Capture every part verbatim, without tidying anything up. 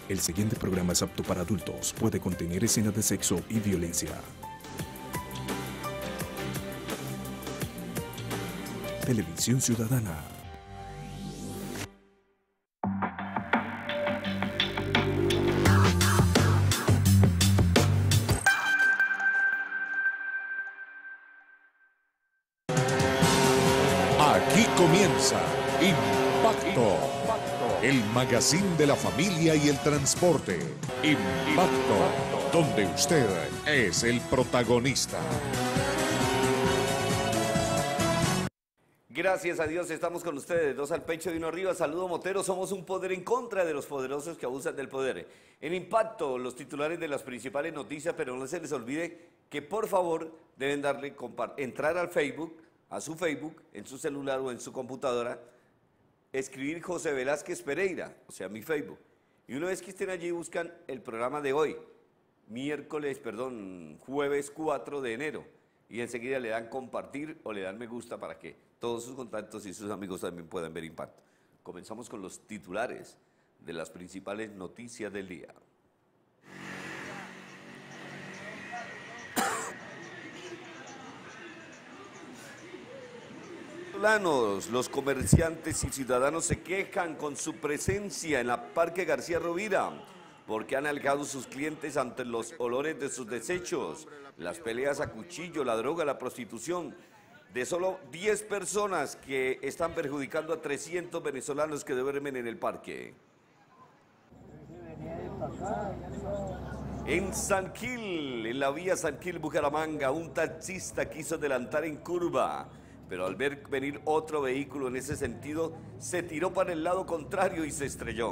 El siguiente programa es apto para adultos. Puede contener escenas de sexo y violencia. Televisión Ciudadana. Aquí comienza Impacto, el magazine de la familia y el transporte. Impacto, donde usted es el protagonista. Gracias a Dios estamos con ustedes, dos al pecho y uno arriba. Saludo Motero, somos un poder en contra de los poderosos que abusan del poder. En Impacto, los titulares de las principales noticias, pero no se les olvide que por favor deben darle, entrar al Facebook, a su Facebook, en su celular o en su computadora, escribir José Velázquez Pereira, o sea, mi Facebook. Y una vez que estén allí buscan el programa de hoy, miércoles, perdón, jueves cuatro de enero. Y enseguida le dan compartir o le dan me gusta para que todos sus contactos y sus amigos también puedan ver Impacto. Comenzamos con los titulares de las principales noticias del día. Los comerciantes y ciudadanos se quejan con su presencia en la Parque García Rovira porque han alejado sus clientes ante los olores de sus desechos, las peleas a cuchillo, la droga, la prostitución. De solo diez personas que están perjudicando a trescientos venezolanos que duermen en el parque. En San Gil, en la vía San Gil Bucaramanga, un taxista quiso adelantar en curva, pero al ver venir otro vehículo en ese sentido, se tiró para el lado contrario y se estrelló.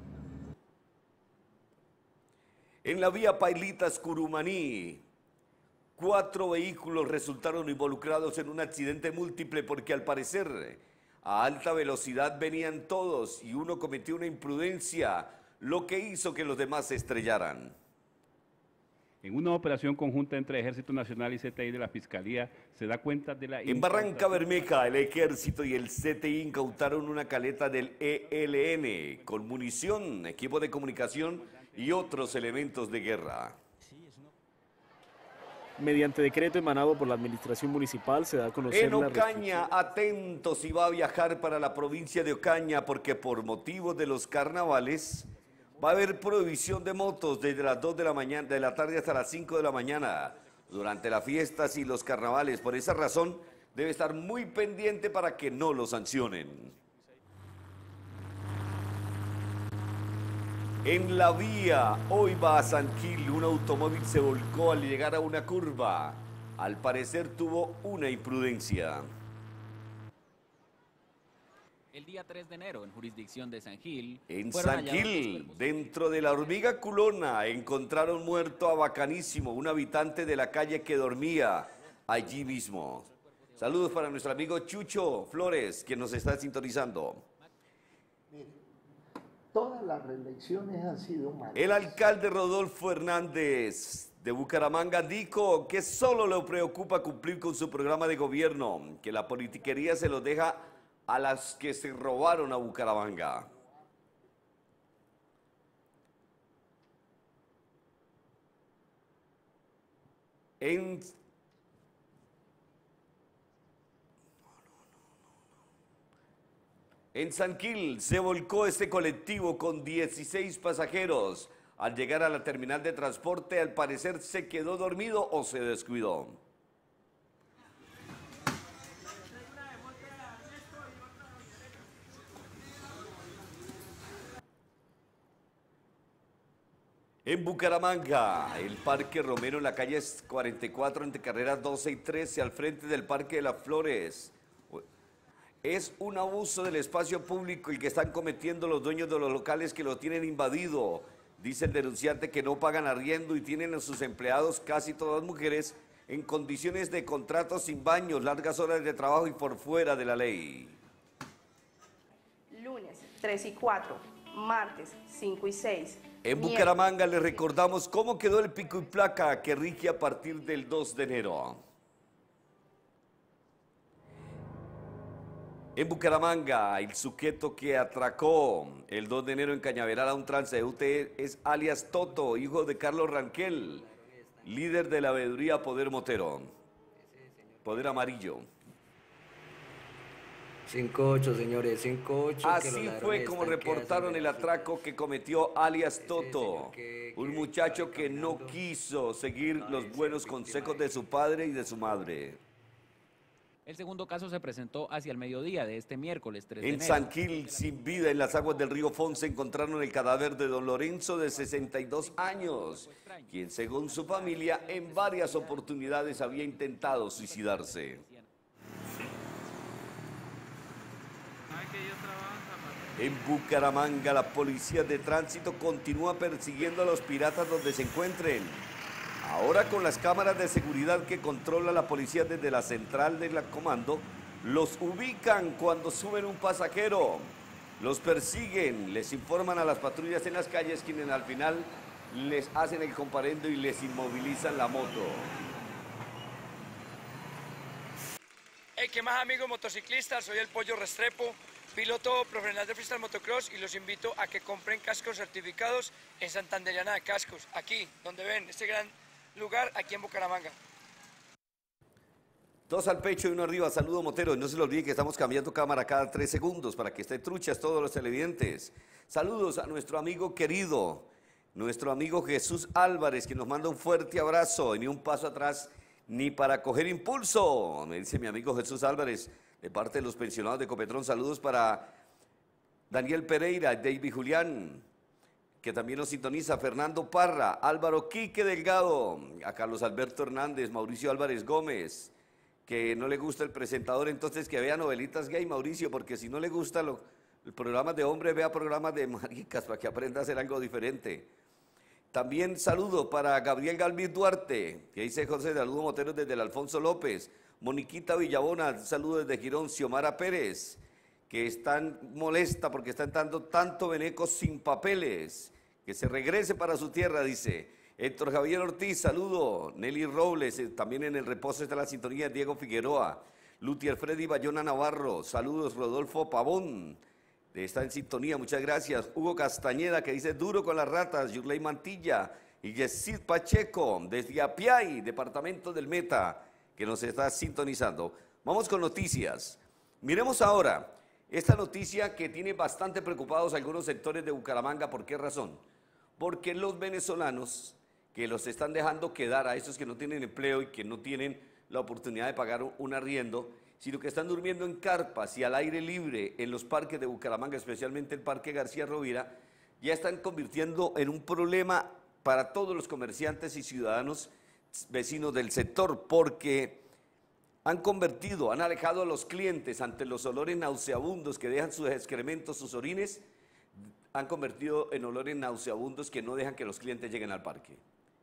En la vía Pailitas Curumaní, cuatro vehículos resultaron involucrados en un accidente múltiple porque al parecer a alta velocidad venían todos y uno cometió una imprudencia, lo que hizo que los demás se estrellaran. En una operación conjunta entre Ejército Nacional y C T I de la Fiscalía se da cuenta de la... En Barranca Bermeja, el Ejército y el C T I incautaron una caleta del E L N con munición, equipo de comunicación y otros elementos de guerra. Mediante decreto emanado por la Administración Municipal se da a conocer... En Ocaña, atentos, si va a viajar para la provincia de Ocaña porque por motivos de los carnavales va a haber prohibición de motos desde las dos de la mañana, de la tarde hasta las cinco de la mañana durante las fiestas y los carnavales. Por esa razón debe estar muy pendiente para que no lo sancionen. En la vía, hoy va a San Gil, un automóvil se volcó al llegar a una curva. Al parecer tuvo una imprudencia. El día tres de enero, en jurisdicción de San Gil... En San Gil, dentro de la hormiga culona, encontraron muerto a Bacanísimo, un habitante de la calle que dormía allí mismo. Saludos para nuestro amigo Chucho Flores, que nos está sintonizando. Todas las reelecciones han sido malas. El alcalde Rodolfo Hernández de Bucaramanga dijo que solo le preocupa cumplir con su programa de gobierno, que la politiquería se lo deja a las que se robaron a Bucaramanga. En En San Gil se volcó este colectivo con dieciséis pasajeros. Al llegar a la terminal de transporte, al parecer se quedó dormido o se descuidó. En Bucaramanga, el Parque Romero en la calle cuarenta y cuatro entre carreras doce y trece al frente del Parque de las Flores. Es un abuso del espacio público el que están cometiendo los dueños de los locales que lo tienen invadido. Dice el denunciante que no pagan arriendo y tienen a sus empleados, casi todas mujeres, en condiciones de contratos sin baños, largas horas de trabajo y por fuera de la ley. Lunes tres y cuatro, martes cinco y seis. En Bucaramanga les recordamos cómo quedó el pico y placa que rige a partir del dos de enero. En Bucaramanga, el sujeto que atracó el dos de enero en Cañaveral a un transeúnte es alias Toto, hijo de Carlos Ranquel, líder de la veeduría Poder Motero. Poder Amarillo. cinco ocho, señores, cinco ocho. Así fue como reportaron el atraco que cometió alias Toto, un muchacho que no quiso seguir los buenos consejos de su padre y de su madre. El segundo caso se presentó hacia el mediodía de este miércoles tres de enero. En San Gil, sin vida, en las aguas del río Fonce, encontraron el cadáver de don Lorenzo, de sesenta y dos años, quien, según su familia, en varias oportunidades había intentado suicidarse. En Bucaramanga, la policía de tránsito continúa persiguiendo a los piratas donde se encuentren. Ahora, con las cámaras de seguridad que controla la policía desde la central del comando, los ubican cuando suben un pasajero, los persiguen, les informan a las patrullas en las calles, quienes al final les hacen el comparendo y les inmovilizan la moto. Hey, ¿qué más, amigos motociclistas? Soy el Pollo Restrepo, piloto profesional de freestyle motocross, y los invito a que compren cascos certificados en Santanderiana de Cascos, aquí donde ven este gran lugar, aquí en Bucaramanga. Dos al pecho y uno arriba. Saludo motero. Y no se lo olvide que estamos cambiando cámara cada tres segundos para que estén truchas todos los televidentes. Saludos a nuestro amigo querido, nuestro amigo Jesús Álvarez, que nos manda un fuerte abrazo y ni un paso atrás ni para coger impulso. Me dice mi amigo Jesús Álvarez, de parte de los pensionados de Ecopetrón. Saludos para Daniel Pereira, David Julián, que también nos sintoniza, Fernando Parra, Álvaro Quique Delgado, a Carlos Alberto Hernández, Mauricio Álvarez Gómez, que no le gusta el presentador, entonces que vea novelitas gay, Mauricio, porque si no le gusta los programas de hombre, vea programas de maricas para que aprenda a hacer algo diferente. También saludo para Gabriel Galvis Duarte, que dice José de Aludo Moteros desde el Alfonso López, Moniquita Villabona, saludo desde Girón, Xiomara Pérez, que están molesta porque están dando tanto veneco sin papeles, que se regrese para su tierra, dice. Héctor Javier Ortiz, saludo. Nelly Robles, eh, también en el reposo está la sintonía, Diego Figueroa. Lutier Freddy Bayona Navarro, saludos. Rodolfo Pavón, está en sintonía, muchas gracias. Hugo Castañeda, que dice duro con las ratas. Yurley Mantilla y Yesid Pacheco, desde Apiay, departamento del Meta, que nos está sintonizando. Vamos con noticias. Miremos ahora esta noticia que tiene bastante preocupados algunos sectores de Bucaramanga. ¿Por qué razón? Porque los venezolanos que los están dejando quedar, a esos que no tienen empleo y que no tienen la oportunidad de pagar un arriendo, sino que están durmiendo en carpas y al aire libre en los parques de Bucaramanga, especialmente el Parque García Rovira, ya están convirtiendo en un problema para todos los comerciantes y ciudadanos vecinos del sector, porque han convertido, han alejado a los clientes ante los olores nauseabundos que dejan sus excrementos, sus orines, han convertido en olores nauseabundos que no dejan que los clientes lleguen al parque.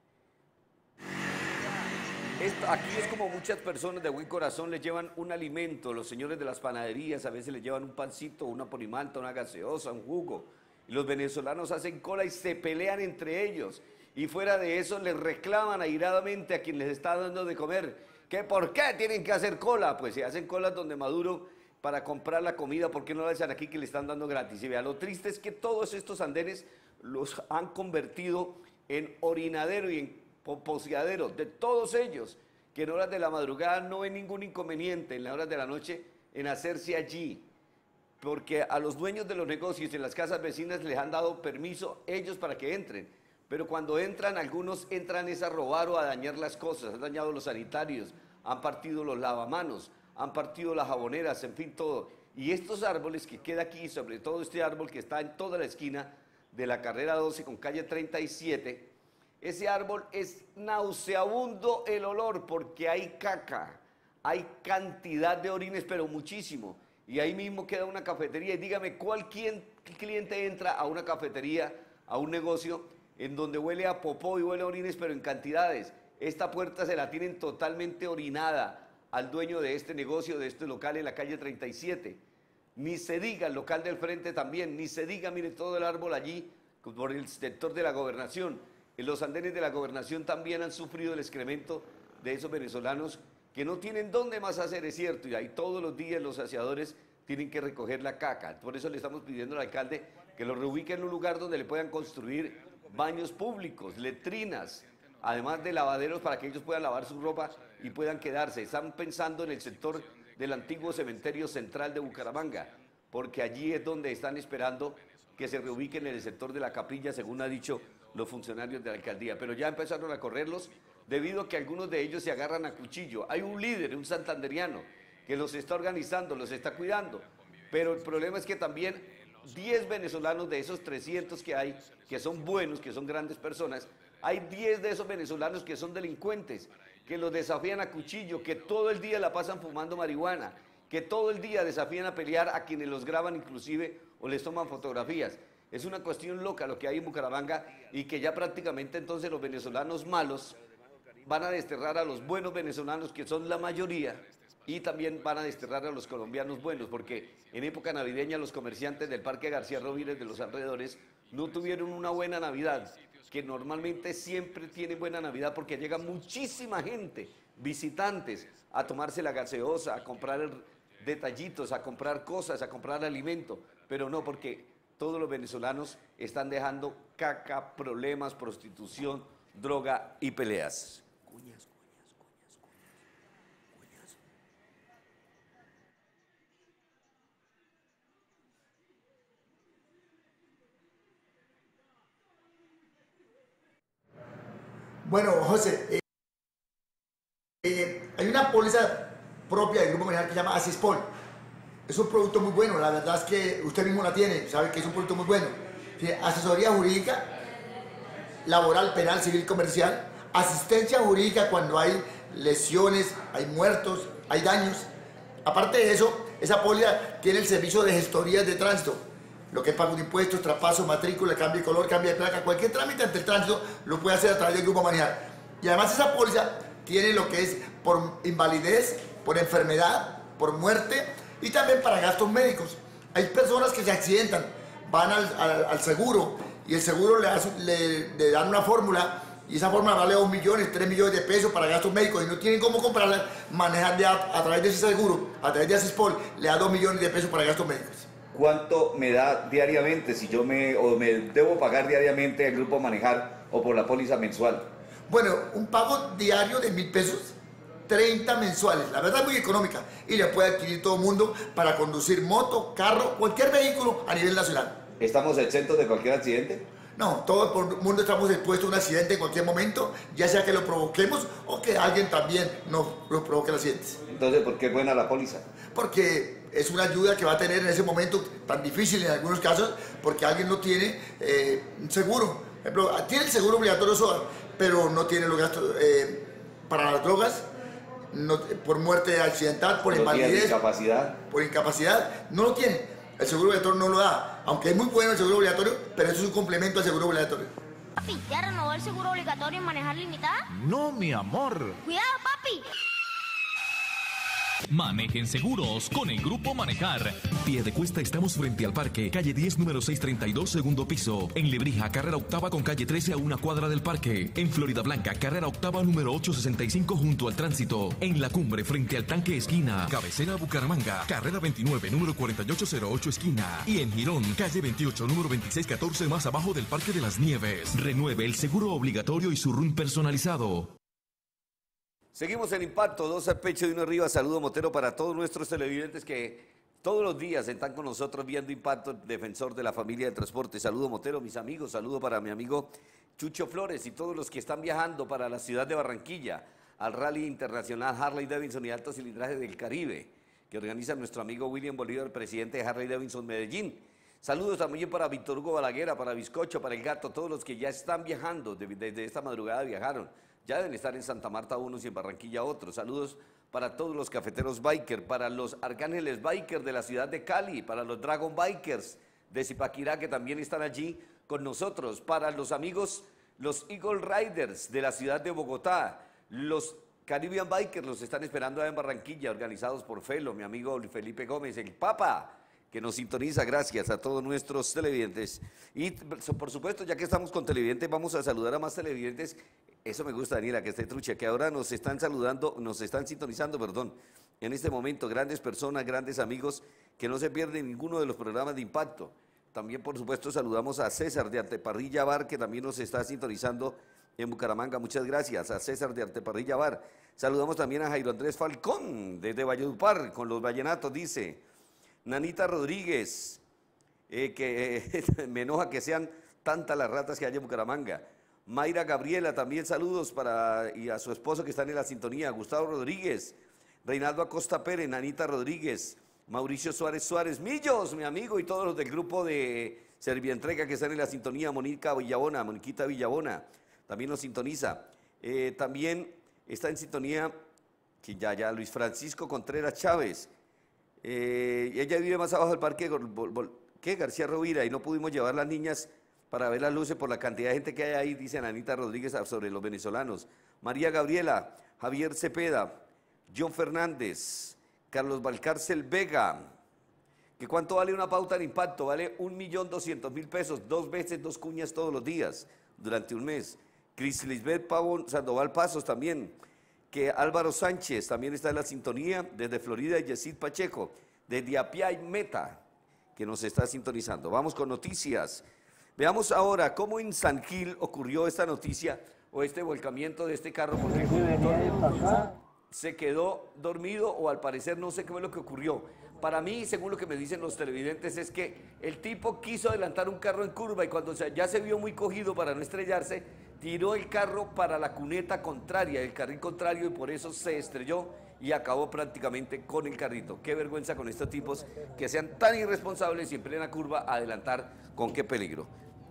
Esto, aquí es como muchas personas de buen corazón les llevan un alimento, los señores de las panaderías a veces les llevan un pancito, una ponimalta, una gaseosa, un jugo, y los venezolanos hacen cola y se pelean entre ellos, y fuera de eso les reclaman airadamente a quien les está dando de comer, que por qué tienen que hacer cola. Pues si hacen colas donde Maduro para comprar la comida, ¿por qué no la hacen aquí que le están dando gratis? Y vea, lo triste es que todos estos andenes los han convertido en orinadero y en poposeadero de todos ellos, que en horas de la madrugada no ven ningún inconveniente en las horas de la noche en hacerse allí, porque a los dueños de los negocios en las casas vecinas les han dado permiso ellos para que entren, pero cuando entran, algunos entran es a robar o a dañar las cosas, han dañado los sanitarios, han partido los lavamanos, han partido las jaboneras, en fin, todo. Y estos árboles que queda aquí, sobre todo este árbol que está en toda la esquina de la carrera doce con calle treinta y siete, ese árbol es nauseabundo el olor porque hay caca, hay cantidad de orines, pero muchísimo. Y ahí mismo queda una cafetería. Y dígame, ¿cuál cliente entra a una cafetería, a un negocio, en donde huele a popó y huele a orines, pero en cantidades? Esta puerta se la tienen totalmente orinada al dueño de este negocio, de este local en la calle treinta y siete. Ni se diga el local del frente también, ni se diga, mire, todo el árbol allí, por el sector de la Gobernación. En los andenes de la Gobernación también han sufrido el excremento de esos venezolanos que no tienen dónde más hacer, es cierto, y ahí todos los días los saciadores tienen que recoger la caca. Por eso le estamos pidiendo al alcalde que lo reubique en un lugar donde le puedan construir baños públicos, letrinas, además de lavaderos para que ellos puedan lavar su ropa y puedan quedarse. Están pensando en el sector del antiguo cementerio central de Bucaramanga, porque allí es donde están esperando que se reubiquen en el sector de la Capilla, según ha dicho los funcionarios de la alcaldía. Pero ya empezaron a correrlos debido a que algunos de ellos se agarran a cuchillo. Hay un líder, un santanderiano, que los está organizando, los está cuidando, pero el problema es que también diez venezolanos de esos trescientos que hay, que son buenos, que son grandes personas, hay diez de esos venezolanos que son delincuentes, que los desafían a cuchillo, que todo el día la pasan fumando marihuana, que todo el día desafían a pelear a quienes los graban inclusive o les toman fotografías. Es una cuestión loca lo que hay en Bucaramanga y que ya prácticamente entonces los venezolanos malos van a desterrar a los buenos venezolanos, que son la mayoría, y también van a desterrar a los colombianos buenos, porque en época navideña los comerciantes del Parque García Rovira de los alrededores no tuvieron una buena Navidad, que normalmente siempre tienen buena Navidad porque llega muchísima gente, visitantes, a tomarse la gaseosa, a comprar detallitos, a comprar cosas, a comprar alimento, pero no, porque todos los venezolanos están dejando caca, problemas, prostitución, droga y peleas. Bueno, José, eh, eh, hay una póliza propia del Grupo Manejar que se llama Asispol. Es un producto muy bueno, la verdad es que usted mismo la tiene, sabe que es un producto muy bueno. Tiene asesoría jurídica, laboral, penal, civil, comercial, asistencia jurídica cuando hay lesiones, hay muertos, hay daños. Aparte de eso, esa póliza tiene el servicio de gestorías de tránsito. Lo que es pago de impuestos, traspaso, matrícula, cambio de color, cambio de placa, cualquier trámite ante el tránsito lo puede hacer a través del Grupo Manejar. Y además esa póliza tiene lo que es por invalidez, por enfermedad, por muerte y también para gastos médicos. Hay personas que se accidentan, van al, al, al seguro y el seguro le, hace, le, le dan una fórmula y esa fórmula vale dos millones, tres millones de pesos para gastos médicos y no tienen cómo comprarla, manejar de, a, a través de ese seguro, a través de Asispol, le da dos millones de pesos para gastos médicos. ¿Cuánto me da diariamente si yo me, o me debo pagar diariamente el Grupo Manejar o por la póliza mensual? Bueno, un pago diario de mil pesos, treinta mensuales, la verdad es muy económica y le puede adquirir todo el mundo para conducir moto, carro, cualquier vehículo a nivel nacional. ¿Estamos exentos de cualquier accidente? No, todo el mundo estamos expuestos a un accidente en cualquier momento, ya sea que lo provoquemos o que alguien también nos lo provoque el accidente. Entonces, ¿por qué es buena la póliza? Porque es una ayuda que va a tener en ese momento tan difícil en algunos casos, porque alguien no tiene eh, un seguro. Por ejemplo, tiene el seguro obligatorio SOA, pero no tiene los gastos eh, para las drogas, no, por muerte accidental, por invalidez, incapacidad. por incapacidad, no lo tiene. El seguro obligatorio no lo da, aunque es muy bueno el seguro obligatorio, pero eso es un complemento al seguro obligatorio. Papi, ¿ya renovó el seguro obligatorio en Manejar Limitada? No, mi amor. Cuidado, papi. Manejen seguros con el Grupo Manejar. Piedecuesta estamos frente al parque, calle diez, número seiscientos treinta y dos, segundo piso. En Lebrija, carrera octava con calle trece a una cuadra del parque. En Florida Blanca, carrera octava número ochocientos sesenta y cinco junto al tránsito. En La Cumbre, frente al tanque esquina. Cabecera Bucaramanga, carrera veintinueve, número cuarenta y ocho cero ocho esquina. Y en Girón, calle veintiocho, número veintiséis catorce más abajo del Parque de las Nieves. Renueve el seguro obligatorio y su R U N personalizado. Seguimos en Impacto, dos al pecho y uno arriba. Saludo motero para todos nuestros televidentes que todos los días están con nosotros viendo Impacto, defensor de la familia de transporte. Saludo motero, mis amigos, saludo para mi amigo Chucho Flores y todos los que están viajando para la ciudad de Barranquilla, al Rally Internacional Harley Davidson y Alto Cilindraje del Caribe, que organiza nuestro amigo William Bolívar, presidente de Harley Davidson Medellín. Saludos también para Víctor Hugo Balaguer, para Bizcocho, para El Gato, todos los que ya están viajando, desde esta madrugada viajaron. Ya deben estar en Santa Marta unos y en Barranquilla otros. Saludos para todos los cafeteros biker, para los Arcángeles Biker de la ciudad de Cali, para los Dragon Bikers de Zipaquirá que también están allí con nosotros, para los amigos, los Eagle Riders de la ciudad de Bogotá, los Caribbean Bikers los están esperando allá en Barranquilla, organizados por Felo, mi amigo Felipe Gómez, el Papa, que nos sintoniza. Gracias a todos nuestros televidentes. Y por supuesto, ya que estamos con televidentes, vamos a saludar a más televidentes Eso me gusta, Daniela, que esté trucha, que ahora nos están saludando, nos están sintonizando, perdón, en este momento, grandes personas, grandes amigos, que no se pierden ninguno de los programas de impacto. También, por supuesto, saludamos a César de Arteparrilla Bar, que también nos está sintonizando en Bucaramanga. Muchas gracias a César de Arteparrilla Bar. Saludamos también a Jairo Andrés Falcón, desde Valledupar, con los vallenatos, dice. Nanita Rodríguez, eh, que eh, me enoja que sean tantas las ratas que hay en Bucaramanga. Mayra Gabriela, también saludos para, y a su esposo que están en la sintonía. Gustavo Rodríguez, Reinaldo Acosta Pérez, Nanita Rodríguez, Mauricio Suárez Suárez, Millos, mi amigo, y todos los del grupo de Servientrega que están en la sintonía. Mónica Villabona, Moniquita Villabona, también nos sintoniza. Eh, también está en sintonía, que ya, ya, Luis Francisco Contreras Chávez. Eh, ella vive más abajo del parque, ¿qué? García Rovira, y no pudimos llevar las niñas para ver las luces por la cantidad de gente que hay ahí, dice Anita Rodríguez sobre los venezolanos. María Gabriela, Javier Cepeda, John Fernández, Carlos Valcárcel Vega, que cuánto vale una pauta de impacto, vale un millón doscientos mil pesos, dos veces, dos cuñas todos los días, durante un mes. Cris Lisbeth Pavón Sandoval Pasos también, que Álvaro Sánchez también está en la sintonía, desde Florida, y Yesid Pacheco, desde Apiay Meta, que nos está sintonizando. Vamos con noticias. Veamos ahora cómo en San Gil ocurrió esta noticia, o este volcamiento de este carro, porque el conductor se quedó dormido, o al parecer no sé qué fue lo que ocurrió. Para mí, según lo que me dicen los televidentes, es que el tipo quiso adelantar un carro en curva y cuando ya se vio muy cogido para no estrellarse, tiró el carro para la cuneta contraria, el carril contrario, y por eso se estrelló y acabó prácticamente con el carrito. Qué vergüenza con estos tipos que sean tan irresponsables y en plena curva adelantar, con qué peligro.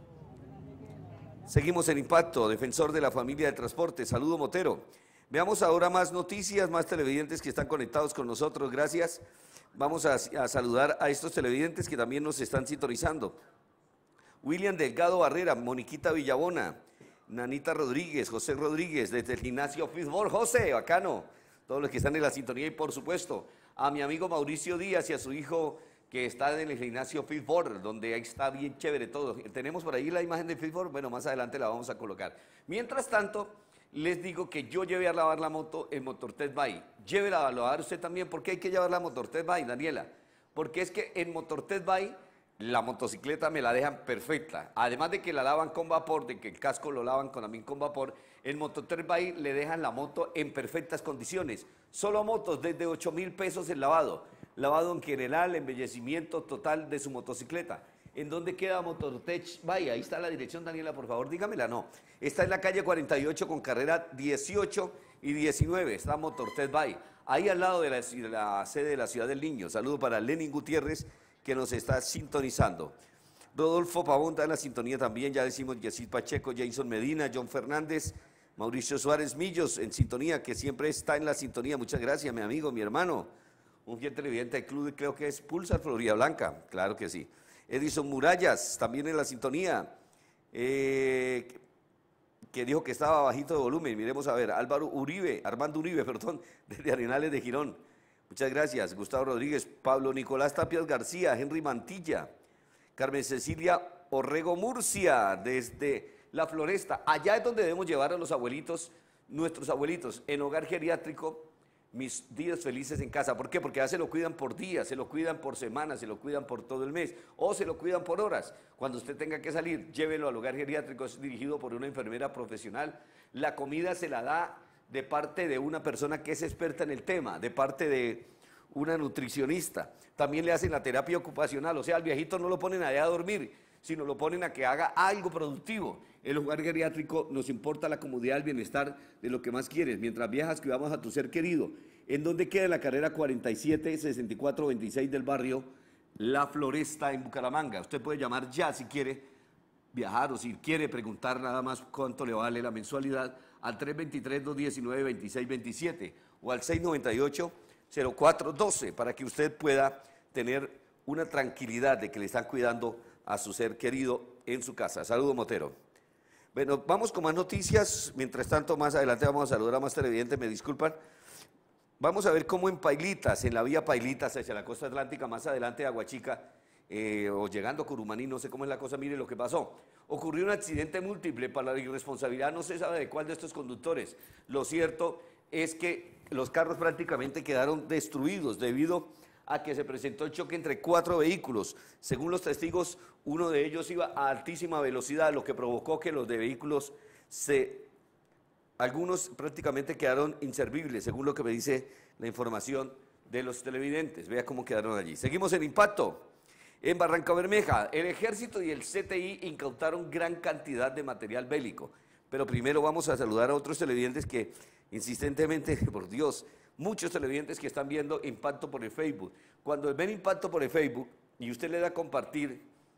Seguimos en Impacto, defensor de la familia de transporte. Saludo, Motero. Veamos ahora más noticias, más televidentes que están conectados con nosotros, gracias. Vamos a, a saludar a estos televidentes que también nos están sintonizando. William Delgado Barrera, Moniquita Villabona, Nanita Rodríguez, José Rodríguez, desde el gimnasio Fútbol. José, bacano, todos los que están en la sintonía, y por supuesto a mi amigo Mauricio Díaz y a su hijo que está en el gimnasio Fitball, donde ahí está bien chévere todo. Tenemos por ahí la imagen de Fitball, bueno, más adelante la vamos a colocar. Mientras tanto, les digo que yo llevé a lavar la moto en Motortest Bay. Llévela a lavar usted también. ¿Por qué hay que llevarla a Motortest Bay, Daniela? Porque es que en Motortest Bay la motocicleta me la dejan perfecta. Además de que la lavan con vapor, de que el casco lo lavan con, también con vapor, en Motortest Bay le dejan la moto en perfectas condiciones. Solo motos desde ocho mil pesos el lavado. Lavado en general, embellecimiento total de su motocicleta. ¿En dónde queda Motortech Bay? Ahí está la dirección, Daniela, por favor, dígamela. No, está en la calle cuarenta y ocho con carrera dieciocho y diecinueve, está Motortech Bay, ahí al lado de la, de la sede de la Ciudad del Niño. Saludo para Lenin Gutiérrez, que nos está sintonizando. Rodolfo Pavón está en la sintonía también, ya decimos Yesid Pacheco, Jason Medina, John Fernández, Mauricio Suárez Millos en sintonía, que siempre está en la sintonía. Muchas gracias, mi amigo, mi hermano, un fiel televidente del club, creo que es Pulsar Florida Blanca, claro que sí. Edison Murallas, también en la sintonía, eh, que dijo que estaba bajito de volumen. Miremos a ver, Álvaro Uribe, Armando Uribe, perdón, desde Arenales de Girón. Muchas gracias. Gustavo Rodríguez, Pablo Nicolás Tapias García, Henry Mantilla, Carmen Cecilia Orrego Murcia, desde La Floresta. Allá es donde debemos llevar a los abuelitos, nuestros abuelitos, en hogar geriátrico. Mis días felices en casa. ¿Por qué? Porque ya se lo cuidan por días, se lo cuidan por semanas, se lo cuidan por todo el mes, o se lo cuidan por horas. Cuando usted tenga que salir, llévelo al hogar geriátrico, es dirigido por una enfermera profesional. La comida se la da de parte de una persona que es experta en el tema, de parte de una nutricionista. También le hacen la terapia ocupacional, o sea, al viejito no lo ponen allá a dormir, sino lo ponen a que haga algo productivo. El hogar geriátrico nos importa la comodidad, el bienestar de lo que más quieres. Mientras viajas, cuidamos a tu ser querido. ¿En dónde queda la carrera cuarenta y siete sesenta y cuatro veintiséis del barrio La Floresta en Bucaramanga? Usted puede llamar ya si quiere viajar o si quiere preguntar nada más cuánto le vale la mensualidad al tres dos tres, dos uno nueve, dos seis dos siete o al seis nueve ocho, cero cuatro uno dos para que usted pueda tener una tranquilidad de que le están cuidando a su ser querido en su casa. Saludo, Motero. Bueno, vamos con más noticias. Mientras tanto, más adelante vamos a saludar a más televidentes, me disculpan. Vamos a ver cómo en Pailitas, en la vía Pailitas hacia la costa atlántica, más adelante de Aguachica, eh, o llegando a Curumaní, no sé cómo es la cosa, mire lo que pasó. Ocurrió un accidente múltiple para la irresponsabilidad, no se sabe de cuál de estos conductores. Lo cierto es que los carros prácticamente quedaron destruidos debido a que se presentó el choque entre cuatro vehículos. Según los testigos, uno de ellos iba a altísima velocidad, lo que provocó que los de vehículos se... Algunos prácticamente quedaron inservibles, según lo que me dice la información de los televidentes. Vea cómo quedaron allí. Seguimos en Impacto. En Barrancabermeja, el Ejército y el C T I incautaron gran cantidad de material bélico. Pero primero vamos a saludar a otros televidentes que insistentemente, por Dios, muchos televidentes que están viendo Impacto por el Facebook. Cuando ven Impacto por el Facebook y usted le da a compartir,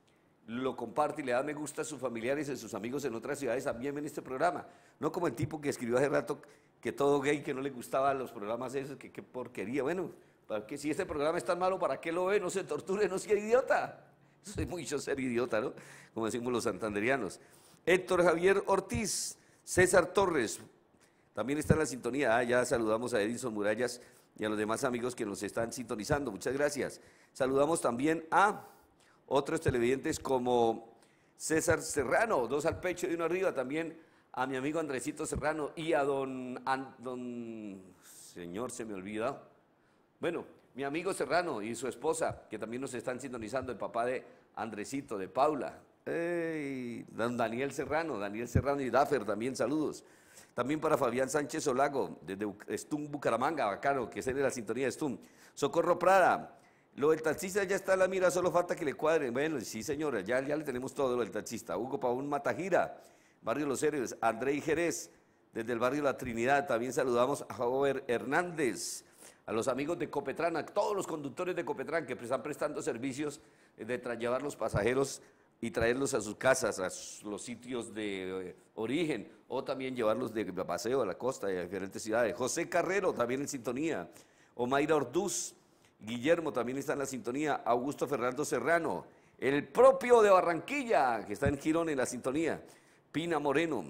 lo comparte y le da me gusta a sus familiares y a sus amigos en otras ciudades, también ven este programa. No como el tipo que escribió hace rato que todo gay, que no le gustaban los programas esos, que qué porquería. Bueno, ¿para qué? Si este programa es tan malo, ¿para qué lo ve? No se torture, no sea idiota. Soy mucho ser idiota, ¿no? Como decimos los santanderianos. Héctor Javier Ortiz, César Torres, también está en la sintonía. Ah, ya saludamos a Edison Murallas y a los demás amigos que nos están sintonizando. Muchas gracias. Saludamos también a otros televidentes como César Serrano, dos al pecho y uno arriba, también a mi amigo Andresito Serrano y a don, a don, señor, se me olvida, bueno, mi amigo Serrano y su esposa, que también nos están sintonizando, el papá de Andresito, de Paula, hey, don Daniel Serrano, Daniel Serrano y Daffer, también saludos. También para Fabián Sánchez Olago, desde Estum, Bucaramanga, bacano, que es en la sintonía de Estum. Socorro Prada. Lo del taxista ya está a la mira, solo falta que le cuadren. Bueno, sí señora, ya, ya le tenemos todo lo del taxista. Hugo Paún Matajira, Barrio Los Héroes, André Jerez, desde el barrio La Trinidad. También saludamos a Jover Hernández, a los amigos de Copetran, a todos los conductores de Copetran que están prestando servicios de llevar los pasajeros y traerlos a sus casas, a los sitios de eh, origen, o también llevarlos de paseo a la costa de diferentes ciudades. José Carrero, también en sintonía. Omaira Orduz, Guillermo también está en la sintonía, Augusto Fernando Serrano, el propio de Barranquilla, que está en Girón en la sintonía, Pina Moreno,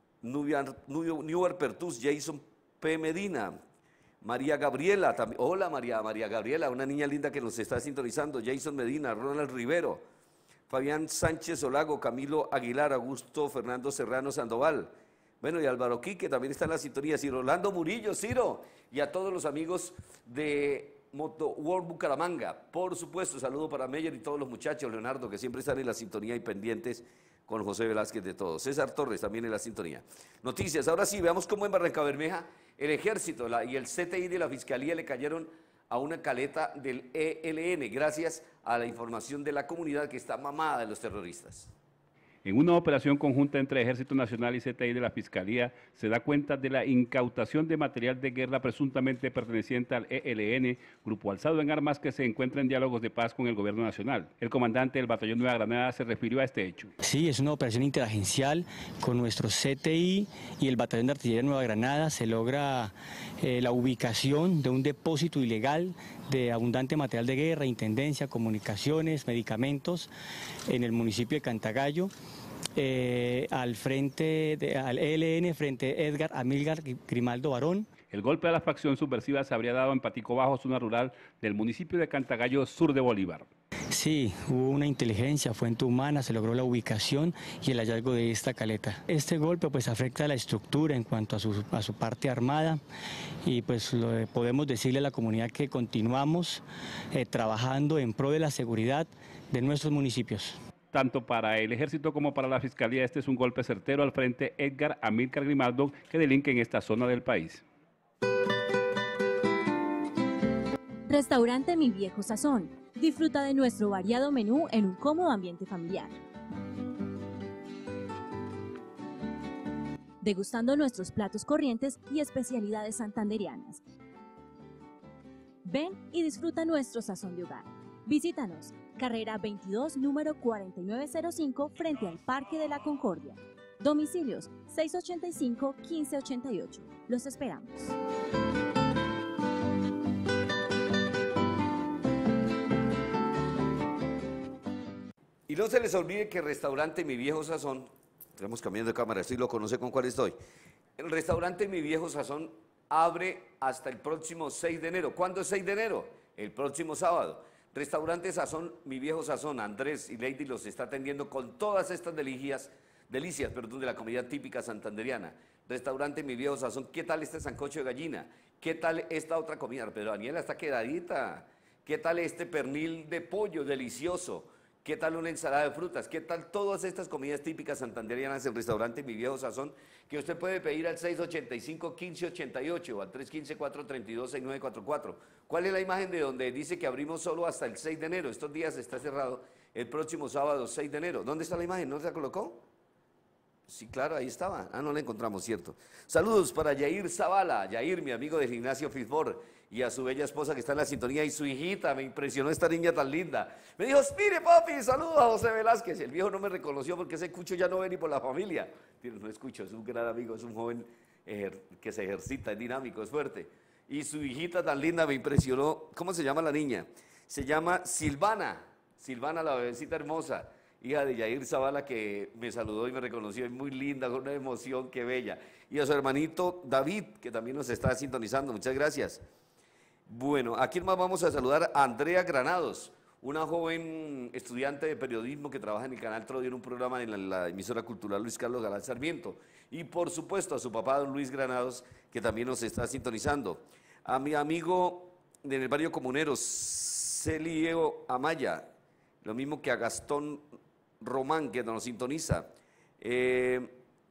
Nubia Pertus, Jason P. Medina, María Gabriela, también, hola María, María Gabriela, una niña linda que nos está sintonizando, Jason Medina, Ronald Rivero, Fabián Sánchez Olago, Camilo Aguilar, Augusto Fernando Serrano Sandoval, bueno, y Álvaro Quique también está en la sintonía, Ciro Orlando Murillo, Ciro, y a todos los amigos de Moto World Bucaramanga, por supuesto, saludo para Meyer y todos los muchachos, Leonardo, que siempre están en la sintonía y pendientes con José Velázquez de todos. César Torres también en la sintonía. Noticias, ahora sí, veamos cómo en Barrancabermeja el Ejército la, y el C T I de la Fiscalía le cayeron a una caleta del E L N, gracias a la información de la comunidad que está mamada de los terroristas. En una operación conjunta entre Ejército Nacional y C T I de la Fiscalía, se da cuenta de la incautación de material de guerra presuntamente perteneciente al E L N, grupo alzado en armas que se encuentra en diálogos de paz con el gobierno nacional. El comandante del Batallón Nueva Granada se refirió a este hecho. Sí, es una operación interagencial con nuestro C T I y el Batallón de Artillería Nueva Granada. Se logra eh, la ubicación de un depósito ilegal de abundante material de guerra, intendencia, comunicaciones, medicamentos en el municipio de Cantagallo, eh, al frente de, al E L N frente a Edgar Amílcar Grimaldo Barón. El golpe a la facción subversiva se habría dado en Patico Bajo, zona rural del municipio de Cantagallo, sur de Bolívar. Sí, hubo una inteligencia, fuente humana, se logró la ubicación y el hallazgo de esta caleta. Este golpe pues afecta a la estructura en cuanto a su, a su parte armada y pues lo, podemos decirle a la comunidad que continuamos eh, trabajando en pro de la seguridad de nuestros municipios. Tanto para el Ejército como para la Fiscalía, este es un golpe certero al frente Edgar Amílcar Grimaldo que delinque en esta zona del país. Restaurante Mi Viejo Sazón. Disfruta de nuestro variado menú en un cómodo ambiente familiar. Degustando nuestros platos corrientes y especialidades santanderianas. Ven y disfruta nuestro sazón de hogar. Visítanos, carrera veintidós, número cuarenta y nueve cero cinco, frente al Parque de la Concordia. Domicilios seis ochenta y cinco, quince ochenta y ocho. Los esperamos. Y no se les olvide que el restaurante Mi Viejo Sazón, estamos cambiando de cámara, sí lo conoce con cuál estoy. El restaurante Mi Viejo Sazón abre hasta el próximo seis de enero. ¿Cuándo es seis de enero? El próximo sábado. Restaurante Sazón, mi viejo Sazón, Andrés y Lady los está atendiendo con todas estas delicias, delicias perdón, de la comida típica santanderiana. Restaurante Mi Viejo Sazón, ¿qué tal este sancocho de gallina? ¿Qué tal esta otra comida? Pero Daniela está quedadita. ¿Qué tal este pernil de pollo delicioso? ¿Qué tal una ensalada de frutas? ¿Qué tal todas estas comidas típicas santanderianas en Restaurante Mi Viejo Sazón? Que usted puede pedir al seis ochenta y cinco, quince ochenta y ocho o al tres uno cinco, cuatro tres dos, seis nueve cuatro cuatro. ¿Cuál es la imagen de donde dice que abrimos solo hasta el seis de enero? Estos días está cerrado el próximo sábado seis de enero. ¿Dónde está la imagen? ¿No se la colocó? Sí, claro, ahí estaba. Ah, no la encontramos, cierto. Saludos para Yair Zavala. Yair, mi amigo del gimnasio Fitbor, y a su bella esposa que está en la sintonía, y su hijita. Me impresionó esta niña tan linda. Me dijo, mire papi, saludos a José Velázquez. El viejo no me reconoció porque ese cucho ya no ve ni por la familia. No escucho, es un gran amigo, es un joven que se ejercita, es dinámico, es fuerte. Y su hijita tan linda me impresionó. ¿Cómo se llama la niña? Se llama Silvana. Silvana, la bebecita hermosa, hija de Yair Zavala, que me saludó y me reconoció, es muy linda, con una emoción, qué bella. Y a su hermanito David, que también nos está sintonizando, muchas gracias. Bueno, ¿a quién más vamos a saludar? A Andrea Granados, una joven estudiante de periodismo que trabaja en el canal Trodio en un programa en la, la emisora cultural Luis Carlos Galán Sarmiento. Y por supuesto a su papá, don Luis Granados, que también nos está sintonizando. A mi amigo en el barrio Comunero, Celio Amaya, lo mismo que a Gastón Román, que nos sintoniza. Eh,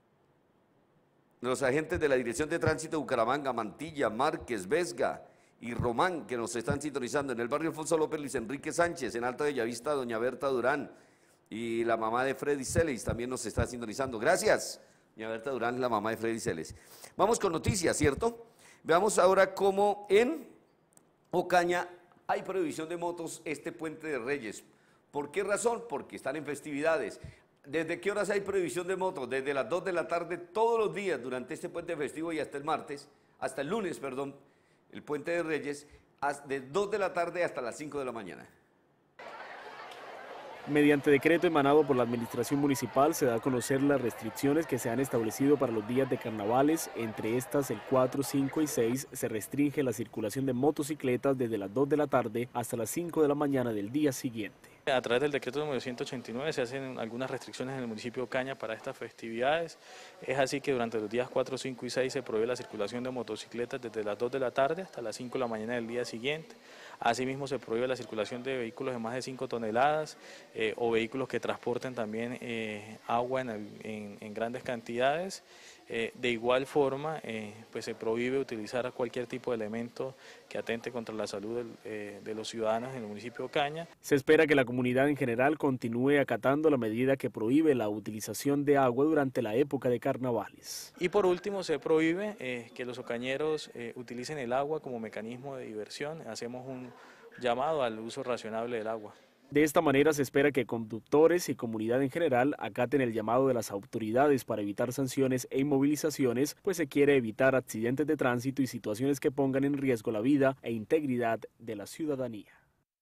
los agentes de la Dirección de Tránsito de Bucaramanga, Mantilla, Márquez, Vesga y Román, que nos están sintonizando. En el barrio Alfonso López, Luis Enrique Sánchez. En Alta Bellavista, doña Berta Durán. Y la mamá de Freddy Celes también nos está sintonizando. Gracias, doña Berta Durán, la mamá de Freddy Celes. Vamos con noticias, ¿cierto? Veamos ahora cómo en Ocaña hay prohibición de motos este Puente de Reyes. ¿Por qué razón? Porque están en festividades. ¿Desde qué horas hay prohibición de motos? Desde las dos de la tarde todos los días durante este puente festivo y hasta el martes, hasta el lunes, perdón, el Puente de Reyes, de dos de la tarde hasta las cinco de la mañana. Mediante decreto emanado por la Administración Municipal se da a conocer las restricciones que se han establecido para los días de carnavales. Entre estas, el cuatro, cinco y seis, se restringe la circulación de motocicletas desde las dos de la tarde hasta las cinco de la mañana del día siguiente. A través del decreto número ciento ochenta y nueve se hacen algunas restricciones en el municipio de Ocaña para estas festividades. Es así que durante los días cuatro, cinco y seis se prohíbe la circulación de motocicletas desde las dos de la tarde hasta las cinco de la mañana del día siguiente. Asimismo se prohíbe la circulación de vehículos de más de cinco toneladas eh, o vehículos que transporten también eh, agua en, el, en, en grandes cantidades. Eh, de igual forma, eh, pues se prohíbe utilizar cualquier tipo de elemento que atente contra la salud del, eh, de los ciudadanos en el municipio de Ocaña. Se espera que la comunidad en general continúe acatando la medida que prohíbe la utilización de agua durante la época de carnavales. Y por último, se prohíbe eh, que los ocañeros eh, utilicen el agua como mecanismo de diversión. Hacemos un llamado al uso razonable del agua. De esta manera se espera que conductores y comunidad en general acaten el llamado de las autoridades para evitar sanciones e inmovilizaciones, pues se quiere evitar accidentes de tránsito y situaciones que pongan en riesgo la vida e integridad de la ciudadanía.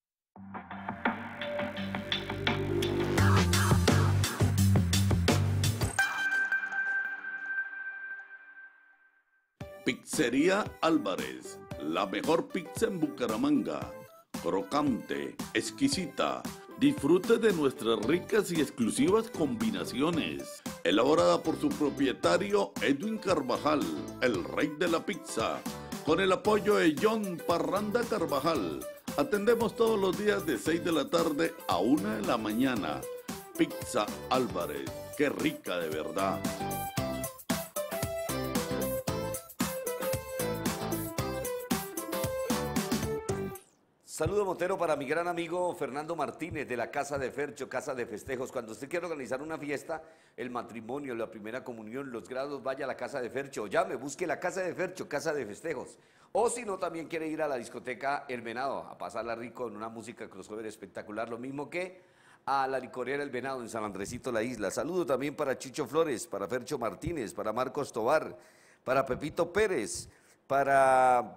Pizzería Álvarez, la mejor pizza en Bucaramanga. Crocante, exquisita. Disfrute de nuestras ricas y exclusivas combinaciones. Elaborada por su propietario Edwin Carvajal, el rey de la pizza. Con el apoyo de John Parranda Carvajal. Atendemos todos los días de seis de la tarde a una de la mañana. Pizza Álvarez, qué rica de verdad. Saludo Montero para mi gran amigo Fernando Martínez de la Casa de Fercho, Casa de Festejos. Cuando usted quiere organizar una fiesta, el matrimonio, la primera comunión, los grados, vaya a la Casa de Fercho o llame, busque la Casa de Fercho, Casa de Festejos. O si no, también quiere ir a la discoteca El Venado a pasarla rico en una música crossover espectacular, lo mismo que a la licorera El Venado en San Andresito, la isla. Saludo también para Chicho Flores, para Fercho Martínez, para Marcos Tobar, para Pepito Pérez, para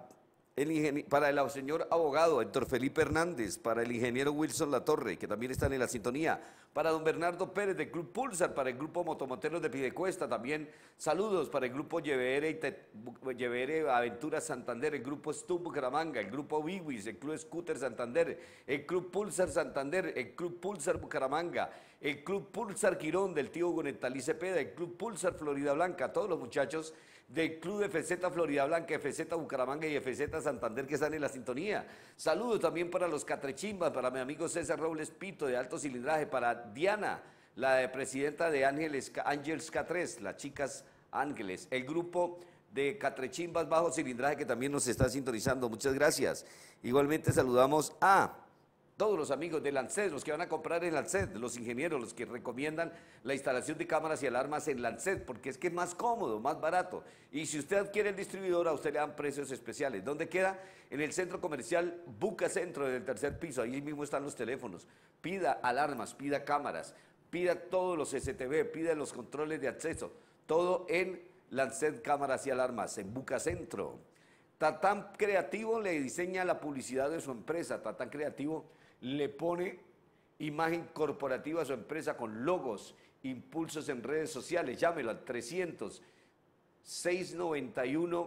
El para el señor abogado Héctor Felipe Hernández, para el ingeniero Wilson Latorre, que también están en la sintonía, para don Bernardo Pérez del Club Pulsar, para el grupo Motomonteros de Pidecuesta, también saludos para el grupo Llevere, y Te, Llevere Aventuras Santander, el grupo Stub Bucaramanga, el grupo Biwis, el Club Scooter Santander, el Club Pulsar Santander, el Club Pulsar Bucaramanga, el Club Pulsar Quirón del tío Gonetali Cepeda, el Club Pulsar Florida Blanca, todos los muchachos del Club F Z Florida Blanca, F Z Bucaramanga y F Z Santander que están en la sintonía. Saludos también para los Catrechimbas, para mi amigo César Robles Pito de alto cilindraje, para Diana, la presidenta de Ángeles, Ángeles K tres, las chicas Ángeles, el grupo de Catrechimbas bajo cilindraje que también nos está sintonizando, muchas gracias. Igualmente saludamos a todos los amigos de Lancet, los que van a comprar en Lancet, los ingenieros, los que recomiendan la instalación de cámaras y alarmas en Lancet, porque es que es más cómodo, más barato. Y si usted adquiere el distribuidor, a usted le dan precios especiales. ¿Dónde queda? En el centro comercial Buca Centro, en el tercer piso. Ahí mismo están los teléfonos. Pida alarmas, pida cámaras, pida todos los S T V, pida los controles de acceso. Todo en Lancet Cámaras y Alarmas, en Buca Centro. Tatán Creativo le diseña la publicidad de su empresa. Tatán Creativo le pone imagen corporativa a su empresa con logos, impulsos en redes sociales. Llámelo al trescientos, seiscientos noventa y uno,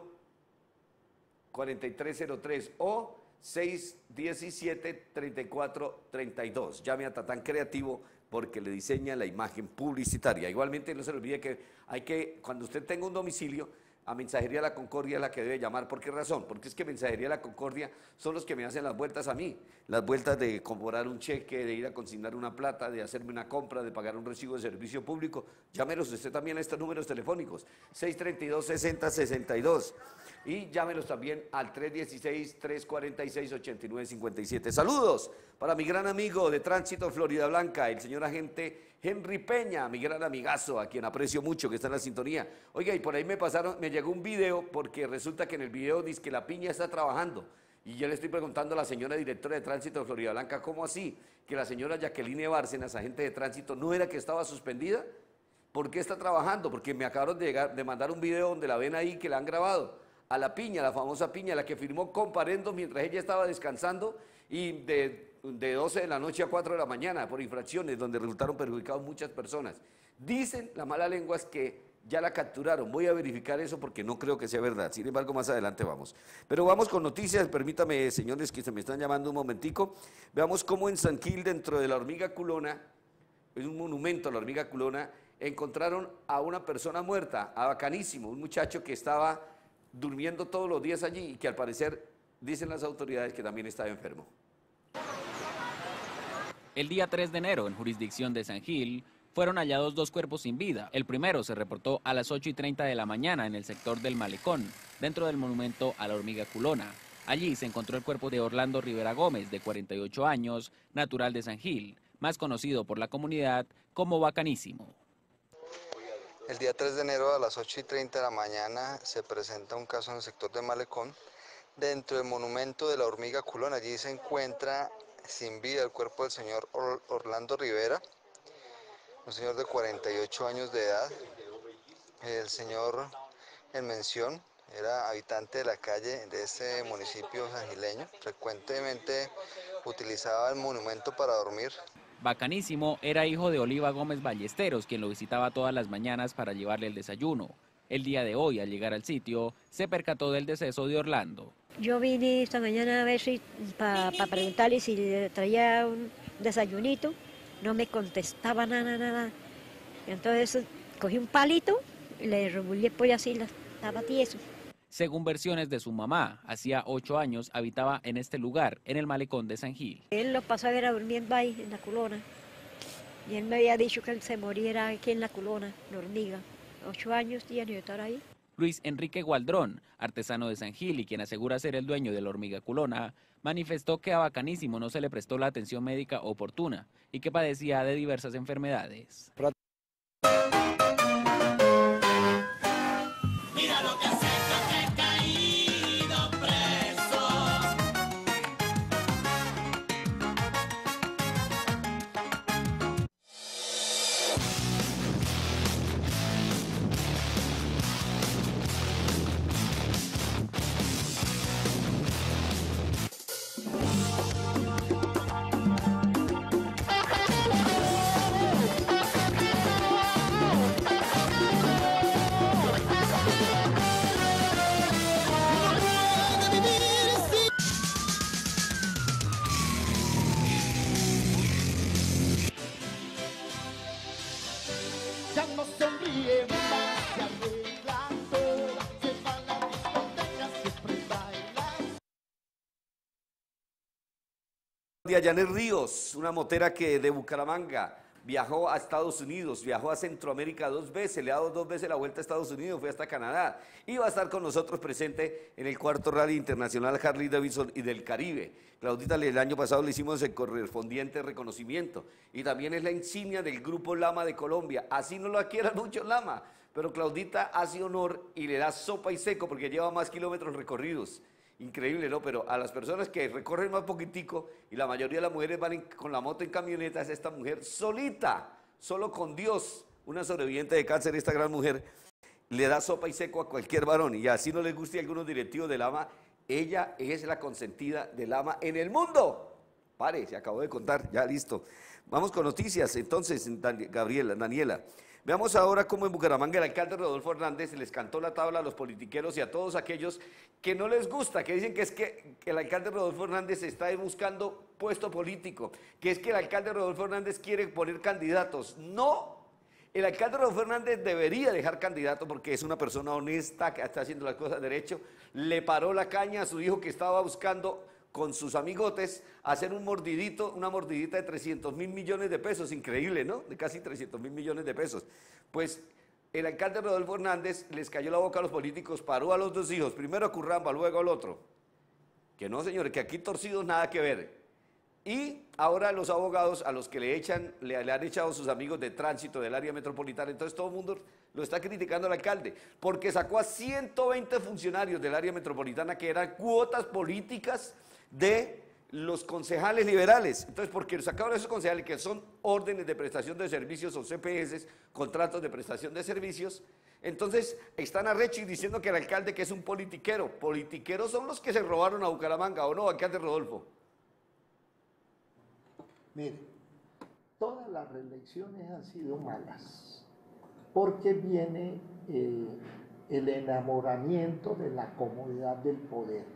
cuarenta y tres cero tres o seiscientos diecisiete, treinta y cuatro treinta y dos. Llame a Tatán Creativo porque le diseña la imagen publicitaria. Igualmente no se le olvide que hay que, cuando usted tenga un domicilio, a Mensajería La Concordia es la que debe llamar. ¿Por qué razón? Porque es que Mensajería La Concordia son los que me hacen las vueltas a mí, las vueltas de cobrar un cheque, de ir a consignar una plata, de hacerme una compra, de pagar un recibo de servicio público. Llámelos usted también a estos números telefónicos, seis treinta y dos, sesenta, sesenta y dos, y llámelos también al tres dieciséis, tres cuarenta y seis, ochenta y nueve cincuenta y siete. Saludos para mi gran amigo de Tránsito Florida Blanca, el señor agente Henry Peña, mi gran amigazo, a quien aprecio mucho, que está en la sintonía. Oiga, y por ahí me pasaron, me llegó un video, porque resulta que en el video dice que la piña está trabajando. Y yo le estoy preguntando a la señora directora de Tránsito de Florida Blanca, ¿cómo así? Que la señora Jacqueline Bárcenas, agente de tránsito, ¿no era que estaba suspendida? ¿Por qué está trabajando? Porque me acabaron de, llegar, de mandar un video donde la ven ahí, que la han grabado. A la piña, la famosa piña, la que firmó comparendo mientras ella estaba descansando y de, de doce de la noche a cuatro de la mañana por infracciones donde resultaron perjudicados muchas personas. Dicen, la mala lengua es que ya la capturaron. Voy a verificar eso porque no creo que sea verdad. Sin embargo, más adelante vamos. Pero vamos con noticias. Permítame, señores, que se me están llamando un momentico. Veamos cómo en San Gil, dentro de la hormiga culona, es un monumento a la hormiga culona, encontraron a una persona muerta, a Bacanísimo, un muchacho que estaba durmiendo todos los días allí y que al parecer dicen las autoridades que también estaba enfermo. El día tres de enero, en jurisdicción de San Gil, fueron hallados dos cuerpos sin vida. El primero se reportó a las ocho y treinta de la mañana en el sector del Malecón, dentro del monumento a la hormiga culona. Allí se encontró el cuerpo de Orlando Rivera Gómez, de cuarenta y ocho años, natural de San Gil, más conocido por la comunidad como Bacanísimo. El día tres de enero a las ocho y treinta de la mañana se presenta un caso en el sector de Malecón, dentro del monumento de la hormiga culona. Allí se encuentra sin vida el cuerpo del señor Or Orlando Rivera, un señor de cuarenta y ocho años de edad. El señor en mención era habitante de la calle de este municipio sangileño, frecuentemente utilizaba el monumento para dormir. Bacanísimo era hijo de Oliva Gómez Ballesteros, quien lo visitaba todas las mañanas para llevarle el desayuno. El día de hoy, al llegar al sitio, se percató del deceso de Orlando. Yo vine esta mañana a ver si, para pa preguntarle si le traía un desayunito. No me contestaba nada, nada. Entonces cogí un palito y le revolví el pollo así, estaba tieso. Según versiones de su mamá, hacía ocho años habitaba en este lugar, en el Malecón de San Gil. Él lo pasó a ver durmiendo ahí en la culona. Y él me había dicho que él se moriera aquí en la culona, la hormiga. Ocho años tiene de estar ahí. Luis Enrique Gualdrón, artesano de San Gil y quien asegura ser el dueño de la hormiga culona, manifestó que a Bacanísimo no se le prestó la atención médica oportuna y que padecía de diversas enfermedades. Mira lo que has hecho, te he caído preso. Yanet Ríos, una motera que de Bucaramanga viajó a Estados Unidos, viajó a Centroamérica dos veces, le ha dado dos veces la vuelta a Estados Unidos, fue hasta Canadá y va a estar con nosotros presente en el cuarto Rally Internacional Harley Davidson y del Caribe. Claudita, el año pasado le hicimos el correspondiente reconocimiento y también es la insignia del Grupo Lama de Colombia. Así no lo quieran mucho Lama, pero Claudita hace honor y le da sopa y seco porque lleva más kilómetros recorridos. Increíble, ¿no? Pero a las personas que recorren más poquitico y la mayoría de las mujeres van en, con la moto en camioneta, es esta mujer solita, solo con Dios, una sobreviviente de cáncer, esta gran mujer, le da sopa y seco a cualquier varón y así no les guste a algunos directivos del Lama, ella es la consentida del Lama en el mundo. Pare, se acabó de contar, ya listo. Vamos con noticias, entonces, Gabriela, Daniela. Veamos ahora cómo en Bucaramanga el alcalde Rodolfo Hernández les cantó la tabla a los politiqueros y a todos aquellos que no les gusta, que dicen que es que, que el alcalde Rodolfo Hernández está buscando puesto político, que es que el alcalde Rodolfo Hernández quiere poner candidatos. No, el alcalde Rodolfo Hernández debería dejar candidato porque es una persona honesta que está haciendo las cosas derecho. Le paró la caña a su hijo que estaba buscando con sus amigotes, hacer un mordidito, una mordidita de trescientos mil millones de pesos, increíble, ¿no? De casi trescientos mil millones de pesos. Pues el alcalde Rodolfo Hernández les cayó la boca a los políticos, paró a los dos hijos, primero a Curramba, luego al otro. Que no, señores, que aquí torcidos nada que ver. Y ahora los abogados a los que le echan, le, le han echado sus amigos de tránsito del área metropolitana, entonces todo el mundo lo está criticando al alcalde, porque sacó a ciento veinte funcionarios del área metropolitana que eran cuotas políticas de los concejales liberales. Entonces, porque sacaron a esos concejales que son órdenes de prestación de servicios o C P S, contratos de prestación de servicios, entonces están arrechos diciendo que el alcalde que es un politiquero. Politiqueros son los que se robaron a Bucaramanga, ¿o no, alcalde Rodolfo? Mire, todas las reelecciones han sido malas, porque viene eh, el enamoramiento de la comodidad del poder.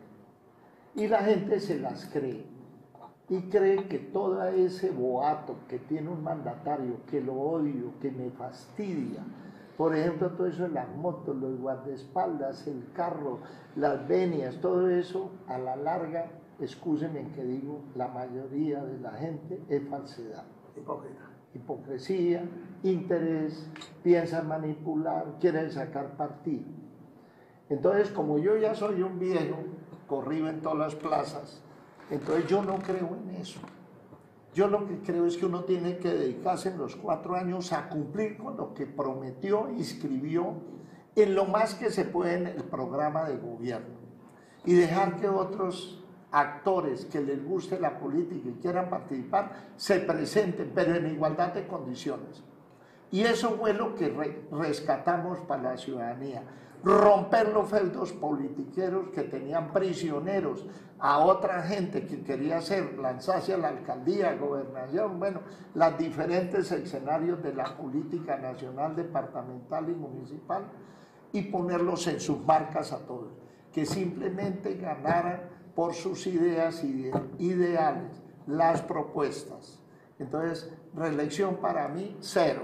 Y la gente se las cree, y cree que todo ese boato que tiene un mandatario, que lo odio, que me fastidia, por ejemplo, todo eso de las motos, los guardaespaldas, el carro, las venias, todo eso, a la larga, excúsenme que digo, la mayoría de la gente es falsedad. Hipócrita. Hipocresía, interés, piensan manipular, quieren sacar partido. Entonces, como yo ya soy un viejo, corrido en todas las plazas, entonces yo no creo en eso. Yo lo que creo es que uno tiene que dedicarse en los cuatro años a cumplir con lo que prometió y escribió en lo más que se puede en el programa de gobierno y dejar que otros actores que les guste la política y quieran participar se presenten, pero en igualdad de condiciones. Y eso fue lo que re rescatamos para la ciudadanía. Romper los feudos politiqueros que tenían prisioneros a otra gente que quería hacer, lanzarse a la alcaldía, gobernación, bueno, los diferentes escenarios de la política nacional, departamental y municipal, y ponerlos en sus marcas a todos, que simplemente ganaran por sus ideas y ideales, las propuestas. Entonces, reelección para mí, cero.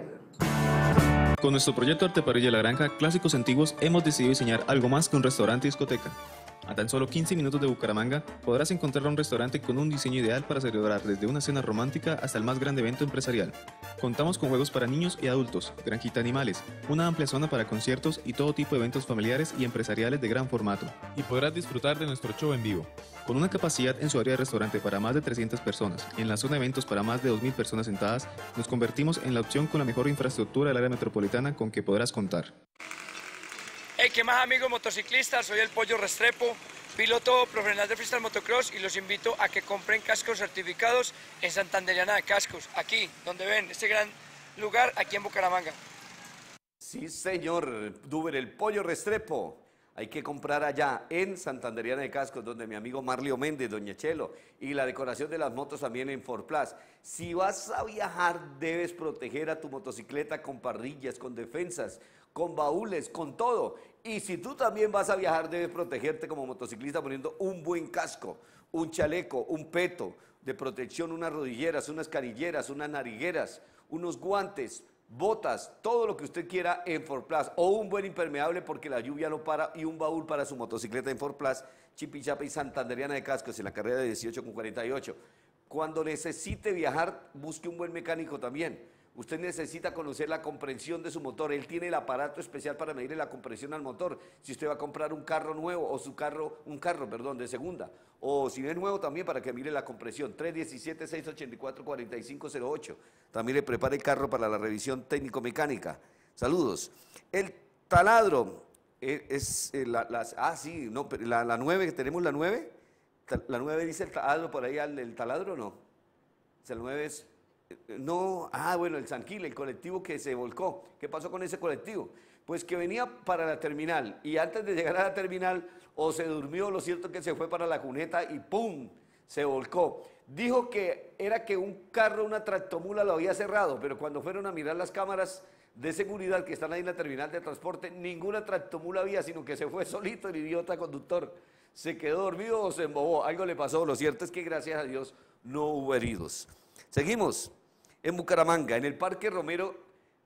Con nuestro proyecto Arte Parrilla La Granja, Clásicos Antiguos, hemos decidido diseñar algo más que un restaurante y discoteca. A tan solo quince minutos de Bucaramanga, podrás encontrar un restaurante con un diseño ideal para celebrar desde una cena romántica hasta el más grande evento empresarial. Contamos con juegos para niños y adultos, granjita animales, una amplia zona para conciertos y todo tipo de eventos familiares y empresariales de gran formato. Y podrás disfrutar de nuestro show en vivo. Con una capacidad en su área de restaurante para más de trescientas personas y en la zona de eventos para más de dos mil personas sentadas, nos convertimos en la opción con la mejor infraestructura del área metropolitana con que podrás contar. Hey, ¿qué más, amigos motociclistas? Soy el Pollo Restrepo, piloto profesional de freestyle motocross, y los invito a que compren cascos certificados en Santanderiana de Cascos, aquí donde ven este gran lugar, aquí en Bucaramanga. Sí, señor, Duber, el Pollo Restrepo. Hay que comprar allá en Santanderiana de Cascos, donde mi amigo Marlio Méndez, Doña Chelo, y la decoración de las motos también en Ford Plus. Si vas a viajar, debes proteger a tu motocicleta con parrillas, con defensas, con baúles, con todo. Y si tú también vas a viajar, debes protegerte como motociclista poniendo un buen casco, un chaleco, un peto de protección, unas rodilleras, unas canilleras, unas narigueras, unos guantes, botas, todo lo que usted quiera en Ford Plus, o un buen impermeable porque la lluvia no para, y un baúl para su motocicleta en Ford Plus, Chipichapa y Santanderiana de Cascos en la carrera de dieciocho con cuarenta y ocho. Cuando necesite viajar, busque un buen mecánico también. Usted necesita conocer la comprensión de su motor. Él tiene el aparato especial para medir la compresión al motor. Si usted va a comprar un carro nuevo o su carro, un carro, perdón, de segunda, o si es nuevo también para que mire la compresión. tres uno siete, seis ocho cuatro, cuatro cinco cero ocho. También le prepara el carro para la revisión técnico-mecánica. Saludos. El taladro eh, es eh, la, las, ah sí, no, la, la nueve, tenemos la nueve. La nueve dice el taladro por ahí, el taladro no. O sea, el nueve es no, ah, bueno, el San Gil, el colectivo que se volcó. ¿Qué pasó con ese colectivo? Pues que venía para la terminal y antes de llegar a la terminal o se durmió, lo cierto es que se fue para la cuneta y ¡pum!, se volcó. Dijo que era que un carro, una tractomula lo había cerrado, pero cuando fueron a mirar las cámaras de seguridad que están ahí en la terminal de transporte, ninguna tractomula había, sino que se fue solito el idiota conductor. Se quedó dormido o se embobó, algo le pasó. Lo cierto es que gracias a Dios no hubo heridos. Seguimos. En Bucaramanga, en el Parque Romero,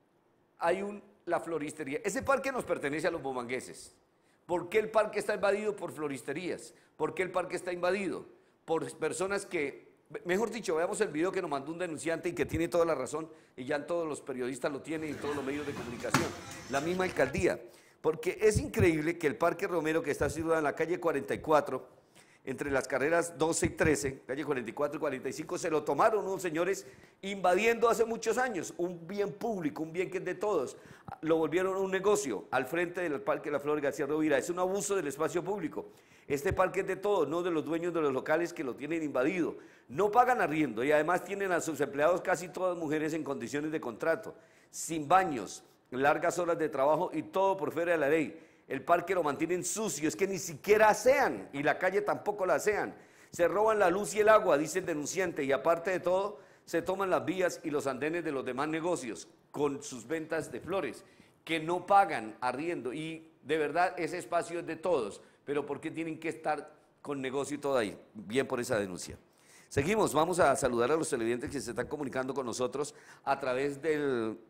hay un, la floristería. Ese parque nos pertenece a los bumangueses. ¿Por qué el parque está invadido por floristerías? ¿Por qué el parque está invadido? Por personas que, mejor dicho, veamos el video que nos mandó un denunciante y que tiene toda la razón, y ya todos los periodistas lo tienen y todos los medios de comunicación. La misma alcaldía. Porque es increíble que el Parque Romero, que está situado en la calle cuarenta y cuatro, entre las carreras doce y trece, calle cuarenta y cuatro y cuarenta y cinco, se lo tomaron unos señores invadiendo hace muchos años un bien público, un bien que es de todos. Lo volvieron un negocio al frente del Parque La Flor García Rovira. Es un abuso del espacio público. Este parque es de todos, no de los dueños de los locales que lo tienen invadido. No pagan arriendo y además tienen a sus empleados casi todas mujeres en condiciones de contrato, sin baños, largas horas de trabajo y todo por fuera de la ley. El parque lo mantienen sucio, es que ni siquiera asean y la calle tampoco la asean. Se roban la luz y el agua, dice el denunciante, y aparte de todo, se toman las vías y los andenes de los demás negocios con sus ventas de flores, que no pagan arriendo. Y de verdad ese espacio es de todos, pero ¿por qué tienen que estar con negocio y todo ahí? Bien por esa denuncia. Seguimos, vamos a saludar a los televidentes que se están comunicando con nosotros a través del...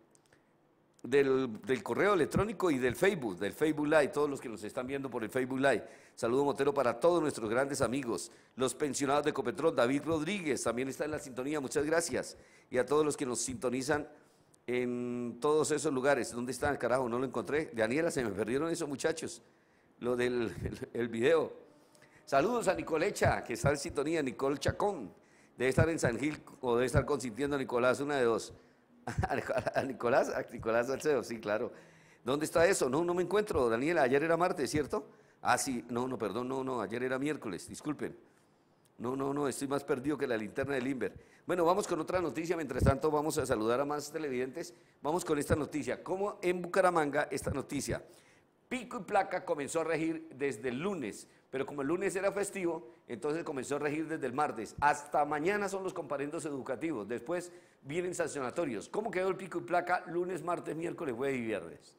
Del, del correo electrónico y del Facebook, del Facebook Live, todos los que nos están viendo por el Facebook Live. Saludo Motero para todos nuestros grandes amigos, los pensionados de Ecopetrol. David Rodríguez también está en la sintonía, muchas gracias. Y a todos los que nos sintonizan en todos esos lugares. ¿Dónde están? Carajo, no lo encontré. Daniela, se me perdieron esos muchachos, lo del el, el video. Saludos a Nicolecha, que está en sintonía, Nicole Chacón. Debe estar en San Gil o debe estar consintiendo a Nicolás, una de dos. A Nicolás, a Nicolás Salcedo, sí, claro. ¿Dónde está eso? No, no me encuentro, Daniela. Ayer era martes, ¿cierto? Ah, sí, no, no, perdón, no, no, ayer era miércoles, disculpen. No, no, no, estoy más perdido que la linterna del Inver. Bueno, vamos con otra noticia, mientras tanto vamos a saludar a más televidentes. Vamos con esta noticia. ¿Cómo en Bucaramanga esta noticia? Pico y placa comenzó a regir desde el lunes, pero como el lunes era festivo, entonces comenzó a regir desde el martes. Hasta mañana son los comparendos educativos, después vienen sancionatorios. ¿Cómo quedó el pico y placa lunes, martes, miércoles, jueves y viernes?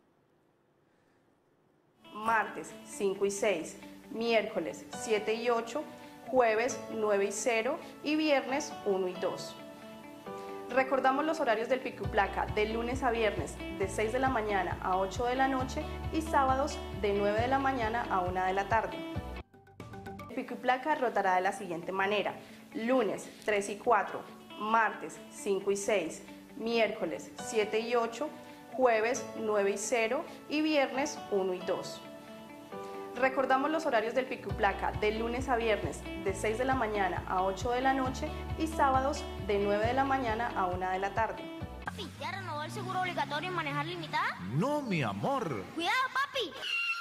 Martes cinco y seis, miércoles siete y ocho, jueves nueve y cero y viernes uno y dos. Recordamos los horarios del pico y placa de lunes a viernes de seis de la mañana a ocho de la noche y sábados de nueve de la mañana a una de la tarde. El pico y placa rotará de la siguiente manera: lunes tres y cuatro, martes cinco y seis, miércoles siete y ocho, jueves nueve y cero y viernes uno y dos. Recordamos los horarios del pico y placa de lunes a viernes de seis de la mañana a ocho de la noche y sábados de nueve de la mañana a una de la tarde. Papi, ¿ya renovó el seguro obligatorio en manejar limitada? No, mi amor. ¡Cuidado, papi!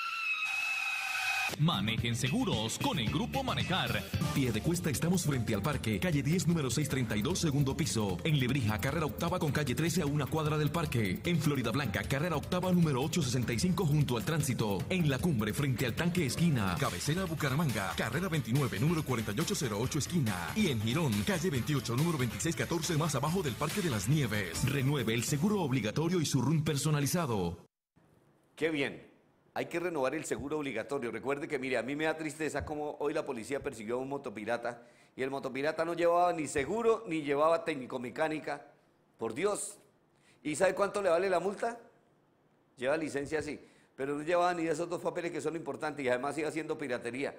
Manejen seguros con el Grupo Manejar. Piedecuesta, estamos frente al parque, calle diez, número seiscientos treinta y dos, segundo piso. En Lebrija, carrera octava con calle trece a una cuadra del parque. En Florida Blanca, carrera octava, número ochocientos sesenta y cinco junto al tránsito. En La Cumbre, frente al tanque esquina. Cabecera Bucaramanga, carrera veintinueve, número cuarenta y ocho cero ocho esquina. Y en Girón, calle veintiocho, número veintiséis catorce más abajo del Parque de las Nieves. Renueve el seguro obligatorio y su R U N personalizado. Qué bien. Hay que renovar el seguro obligatorio. Recuerde que, mire, a mí me da tristeza como hoy la policía persiguió a un motopirata y el motopirata no llevaba ni seguro ni llevaba técnico-mecánica. Por Dios. ¿Y sabe cuánto le vale la multa? Lleva licencia, sí, pero no llevaba ni esos dos papeles que son importantes y además iba haciendo piratería.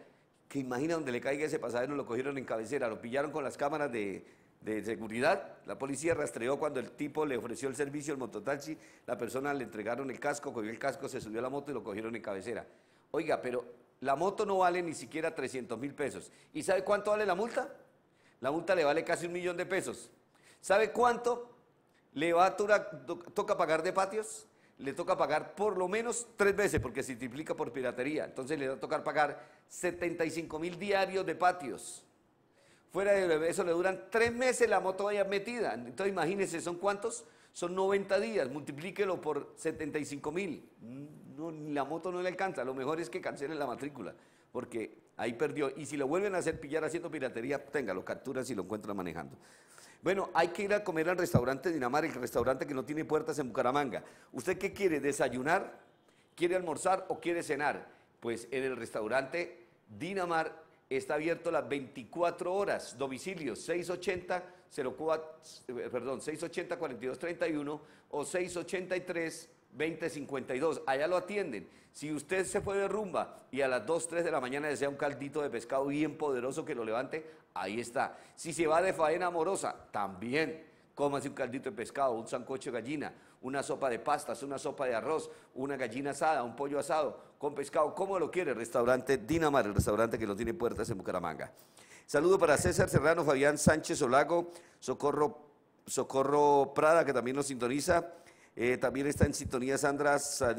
que imagina donde le caiga ese pasajero, lo cogieron en cabecera, lo pillaron con las cámaras de, de seguridad, la policía rastreó cuando el tipo le ofreció el servicio, el mototaxi, la persona le entregaron el casco, cogió el casco, se subió a la moto y lo cogieron en cabecera. Oiga, pero la moto no vale ni siquiera trescientos mil pesos. ¿Y sabe cuánto vale la multa? La multa le vale casi un millón de pesos. ¿Sabe cuánto le va a tura, to, toca pagar de patios? Le toca pagar por lo menos tres veces, porque se triplica por piratería. Entonces le va a tocar pagar setenta y cinco mil diarios de patios. Fuera de eso le duran tres meses la moto vaya metida. Entonces imagínense, ¿son cuántos? Son noventa días, multiplíquelo por setenta y cinco mil. No, la moto no le alcanza, lo mejor es que cancelen la matrícula, porque ahí perdió. Y si lo vuelven a hacer pillar haciendo piratería, tenga, lo capturan si lo encuentran manejando. Bueno, hay que ir a comer al restaurante Dinamar, el restaurante que no tiene puertas en Bucaramanga. ¿Usted qué quiere? ¿Desayunar? ¿Quiere almorzar o quiere cenar? Pues en el restaurante Dinamar está abierto las veinticuatro horas, domicilio seiscientos ochenta, cero cuatro, perdón, seiscientos ochenta, cuarenta y dos treinta y uno o seiscientos ochenta y tres, veinte cincuenta y dos, allá lo atienden. Si usted se fue de rumba y a las dos, tres de la mañana desea un caldito de pescado bien poderoso que lo levante, ahí está. Si se va de faena amorosa, también cómase un caldito de pescado, un sancocho de gallina, una sopa de pastas, una sopa de arroz, una gallina asada, un pollo asado con pescado, como lo quiere, restaurante Dinamar, el restaurante que no tiene puertas en Bucaramanga. Saludo para César Serrano, Fabián Sánchez Olago, Socorro, Socorro Prada, que también nos sintoniza. Eh, también está en sintonía Sandra,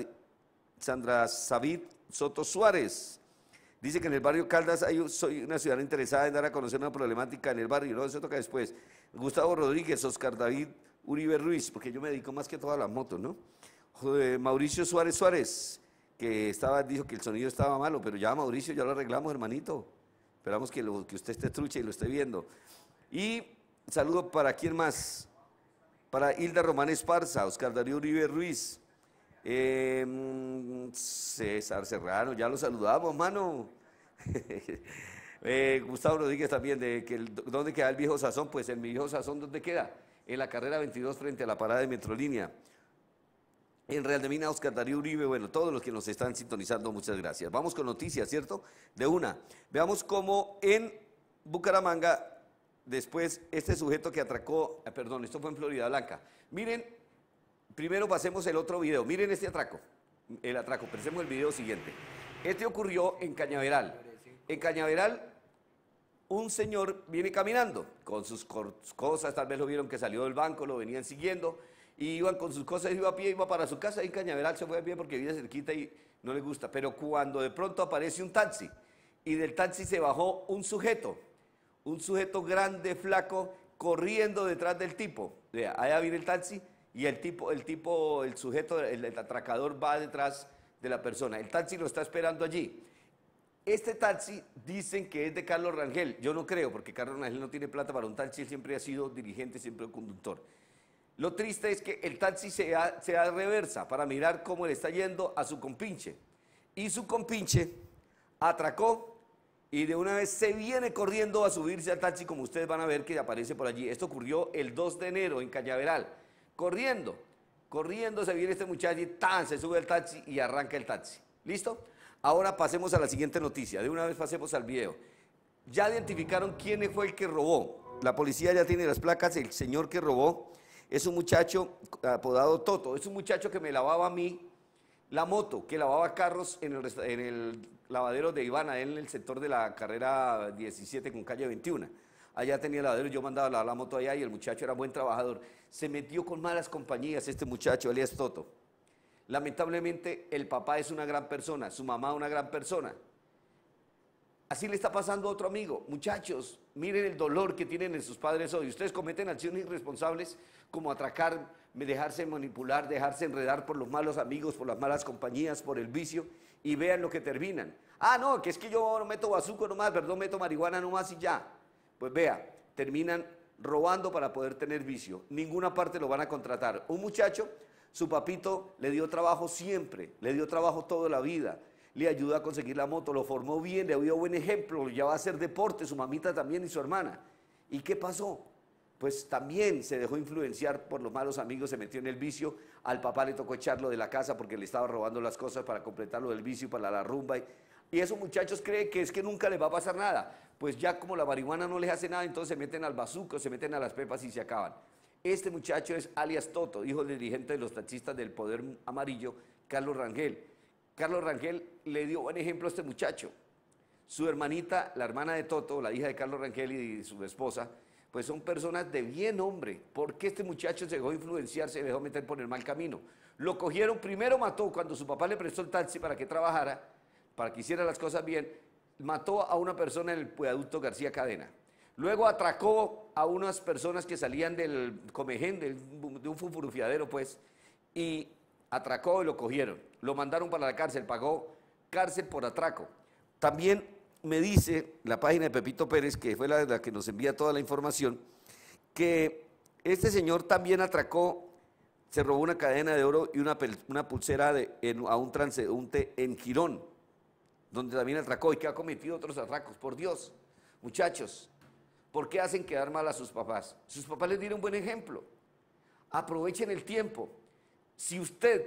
Sandra Savid Soto Suárez. Dice que en el barrio Caldas hay, soy una ciudadana interesada en dar a conocer una problemática en el barrio, no, eso toca después. Gustavo Rodríguez, Oscar David Uribe Ruiz, porque yo me dedico más que todo a las motos, ¿no? Joder, Mauricio Suárez Suárez, que estaba, dijo que el sonido estaba malo, pero ya Mauricio, ya lo arreglamos, hermanito. Esperamos que, lo, que usted esté trucha y lo esté viendo. Y saludo para quién más. Para Hilda Román Esparza, Oscar Darío Uribe Ruiz, eh, César Serrano, ya lo saludamos, mano. eh, Gustavo Rodríguez también, de que el, ¿dónde queda el viejo Sazón? Pues el viejo Sazón, ¿dónde queda? En la carrera veintidós frente a la parada de Metrolínea. En Real de Mina, Oscar Darío Uribe, bueno, todos los que nos están sintonizando, muchas gracias. Vamos con noticias, ¿cierto? De una. Veamos cómo en Bucaramanga... Después, este sujeto que atracó, eh, perdón, esto fue en Florida Blanca. Miren, primero pasemos el otro video. Miren este atraco, el atraco, pensemos el video siguiente. Este ocurrió en Cañaveral. En Cañaveral, un señor viene caminando con sus cosas, tal vez lo vieron que salió del banco, lo venían siguiendo, y iban con sus cosas, iba a pie, iba para su casa, y en Cañaveral se fue a pie porque vive cerquita y no le gusta. Pero cuando de pronto aparece un taxi, y del taxi se bajó un sujeto, un sujeto grande, flaco, corriendo detrás del tipo. Vea, allá viene el taxi y el tipo, el tipo, el sujeto, el, el atracador va detrás de la persona. El taxi lo está esperando allí. Este taxi dicen que es de Carlos Rangel. Yo no creo, porque Carlos Rangel no tiene plata para un taxi, él siempre ha sido dirigente, siempre un conductor. Lo triste es que el taxi se da, se da reversa para mirar cómo le está yendo a su compinche. Y su compinche atracó y de una vez se viene corriendo a subirse al taxi, como ustedes van a ver que aparece por allí. Esto ocurrió el dos de enero en Cañaveral. Corriendo, corriendo se viene este muchacho y ¡tan! Se sube al taxi y arranca el taxi. ¿Listo? Ahora pasemos a la siguiente noticia. De una vez pasemos al video. Ya identificaron quién fue el que robó. La policía ya tiene las placas. El señor que robó es un muchacho apodado Toto. Es un muchacho que me lavaba a mí la moto, que lavaba carros en el, en el lavadero de Ivana, en el sector de la carrera diecisiete con calle veintiuno. Allá tenía el lavadero, yo mandaba a lavar la moto allá y el muchacho era buen trabajador. Se metió con malas compañías este muchacho, alias Toto. Lamentablemente el papá es una gran persona, su mamá una gran persona. Así le está pasando a otro amigo. Muchachos, miren el dolor que tienen en sus padres hoy. Ustedes cometen acciones irresponsables como atracar, dejarse manipular, dejarse enredar por los malos amigos, por las malas compañías, por el vicio, y vean lo que terminan. Ah, no, que es que yo no meto bazuco nomás, perdón, meto marihuana nomás y ya. Pues vea, terminan robando para poder tener vicio. Ninguna parte lo van a contratar. Un muchacho, su papito le dio trabajo siempre, le dio trabajo toda la vida, le ayudó a conseguir la moto, lo formó bien, le dio buen ejemplo, lo llevaba a hacer deporte, su mamita también y su hermana. ¿Y qué pasó? Pues también se dejó influenciar por los malos amigos, se metió en el vicio, al papá le tocó echarlo de la casa porque le estaba robando las cosas para completar lo del vicio, para la rumba. Y Y esos muchachos creen que es que nunca les va a pasar nada. Pues ya como la marihuana no les hace nada, entonces se meten al bazuco, se meten a las pepas y se acaban. Este muchacho es alias Toto, hijo del dirigente de los taxistas del Poder Amarillo, Carlos Rangel. Carlos Rangel le dio buen ejemplo a este muchacho. Su hermanita, la hermana de Toto, la hija de Carlos Rangel y su esposa, pues son personas de bien hombre. ¿Por qué este muchacho se dejó influenciar, se dejó meter por el mal camino? Lo cogieron, primero mató, cuando su papá le prestó el taxi para que trabajara, para que hiciera las cosas bien, mató a una persona en el Puedaducto García Cadena. Luego atracó a unas personas que salían del Comején, de un fufurufiadero, pues, y atracó y lo cogieron. Lo mandaron para la cárcel, pagó cárcel por atraco. También me dice la página de Pepito Pérez, que fue la, la que nos envía toda la información, que este señor también atracó, se robó una cadena de oro y una, una pulsera de, en, a un transeúnte en Girón, donde también atracó y que ha cometido otros atracos. Por Dios, muchachos, ¿por qué hacen quedar mal a sus papás? Sus papás les dieron un buen ejemplo. Aprovechen el tiempo. Si usted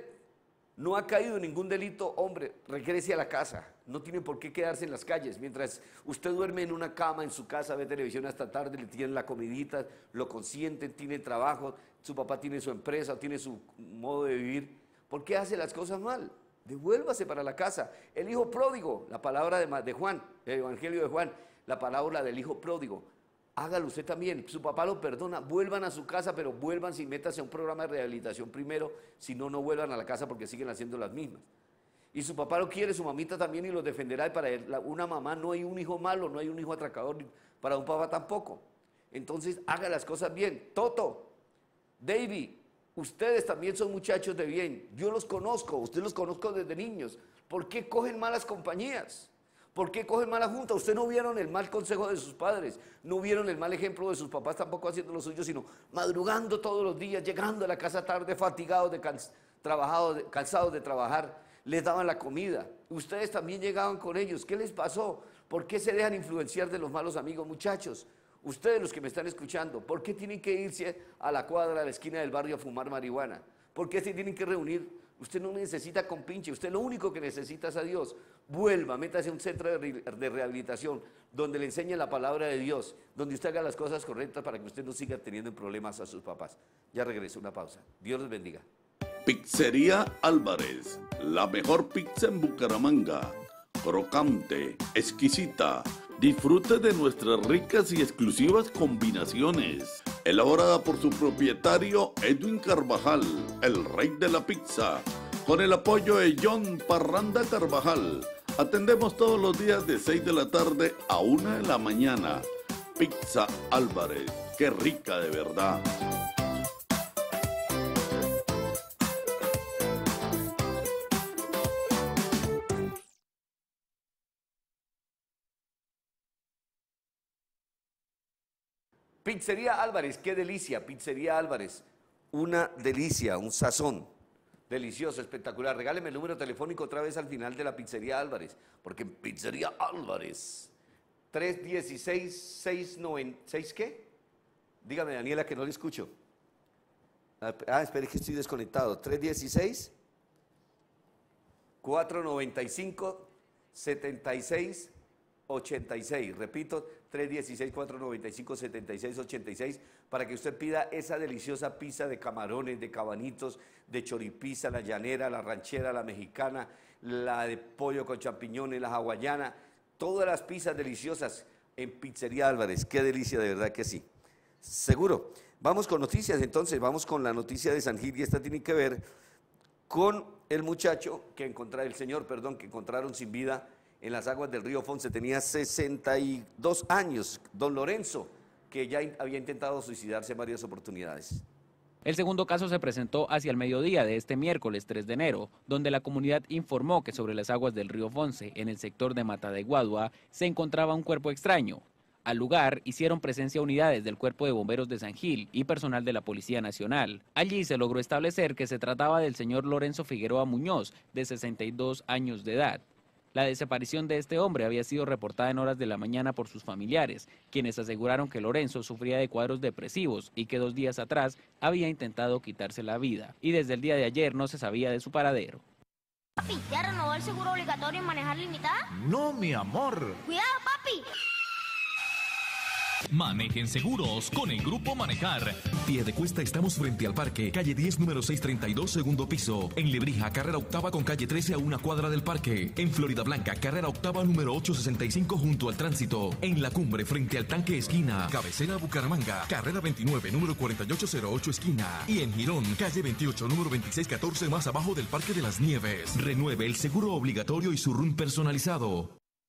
no ha caído en ningún delito, hombre, regrese a la casa. No tiene por qué quedarse en las calles. Mientras usted duerme en una cama en su casa, ve televisión hasta tarde, le tienen la comidita, lo consienten, tiene trabajo, su papá tiene su empresa, tiene su modo de vivir. ¿Por qué hace las cosas mal? Devuélvase para la casa. El hijo pródigo, la palabra de, de Juan, el Evangelio de Juan, la palabra del hijo pródigo. Hágalo usted también, su papá lo perdona, vuelvan a su casa, pero vuelvan sin métase a un programa de rehabilitación primero, si no, no vuelvan a la casa porque siguen haciendo las mismas. Y su papá lo quiere, su mamita también y lo defenderá, y para él, una mamá no hay un hijo malo, no hay un hijo atracador, para un papá tampoco. Entonces haga las cosas bien. Toto, David, ustedes también son muchachos de bien, yo los conozco, ustedes los conozco desde niños. ¿Por qué cogen malas compañías? ¿Por qué cogen mala junta? Ustedes no vieron el mal consejo de sus padres, no vieron el mal ejemplo de sus papás tampoco haciendo lo suyo, sino madrugando todos los días, llegando a la casa tarde, fatigados, de cansados, trabajados, de, cansados de trabajar, les daban la comida. Ustedes también llegaban con ellos. ¿Qué les pasó? ¿Por qué se dejan influenciar de los malos amigos, muchachos? Ustedes los que me están escuchando, ¿por qué tienen que irse a la cuadra, a la esquina del barrio a fumar marihuana? ¿Por qué se tienen que reunir? Usted no necesita compinche, usted lo único que necesita es a Dios. Vuelva, métase a un centro de, re de rehabilitación donde le enseñe la palabra de Dios, donde usted haga las cosas correctas para que usted no siga teniendo problemas a sus papás. Ya regreso, una pausa. Dios los bendiga. Pizzería Álvarez, la mejor pizza en Bucaramanga. Crocante, exquisita. Disfrute de nuestras ricas y exclusivas combinaciones. Elaborada por su propietario Edwin Carvajal, el rey de la pizza. Con el apoyo de John Parranda Carvajal. Atendemos todos los días de seis de la tarde a una de la mañana. Pizza Álvarez, qué rica de verdad. Pizzería Álvarez, qué delicia, Pizzería Álvarez, una delicia, un sazón, delicioso, espectacular. Regáleme el número telefónico otra vez al final de la Pizzería Álvarez, porque en Pizzería Álvarez, tres uno seis, seis nueve seis, ¿qué? Dígame, Daniela, que no le escucho. Ah, espere que estoy desconectado. tres uno seis, cuatro nueve cinco, siete seis ocho seis, repito, tres uno seis, cuatro nueve cinco, siete seis ocho seis, para que usted pida esa deliciosa pizza de camarones, de cabanitos, de choripizza, la llanera, la ranchera, la mexicana, la de pollo con champiñones, la hawaiana, todas las pizzas deliciosas en Pizzería Álvarez. Qué delicia, de verdad que sí. Seguro. Vamos con noticias entonces, vamos con la noticia de San Gil, y esta tiene que ver con el muchacho que encontraron, el señor, perdón, que encontraron sin vida en las aguas del río Fonce. Tenía sesenta y dos años, don Lorenzo, que ya había intentado suicidarse en varias oportunidades. El segundo caso se presentó hacia el mediodía de este miércoles tres de enero, donde la comunidad informó que sobre las aguas del río Fonce, en el sector de Mata de Guadua, se encontraba un cuerpo extraño. Al lugar hicieron presencia unidades del Cuerpo de Bomberos de San Gil y personal de la Policía Nacional. Allí se logró establecer que se trataba del señor Lorenzo Figueroa Muñoz, de sesenta y dos años de edad. La desaparición de este hombre había sido reportada en horas de la mañana por sus familiares, quienes aseguraron que Lorenzo sufría de cuadros depresivos y que dos días atrás había intentado quitarse la vida, y desde el día de ayer no se sabía de su paradero. Papi, ¿ya renovó el seguro obligatorio en manejar limitada? No, mi amor. ¡Cuidado, papi! Manejen seguros con el Grupo Manejar. Piedecuesta estamos frente al parque, calle diez, número seiscientos treinta y dos, segundo piso. En Lebrija, carrera octava con calle trece a una cuadra del parque. En Florida Blanca, carrera octava número ochocientos sesenta y cinco junto al tránsito. En La Cumbre, frente al tanque esquina. Cabecera Bucaramanga, carrera veintinueve, número cuarenta y ocho cero ocho esquina. Y en Girón, calle veintiocho, número veintiséis catorce más abajo del Parque de las Nieves. Renueve el seguro obligatorio y su R U N personalizado.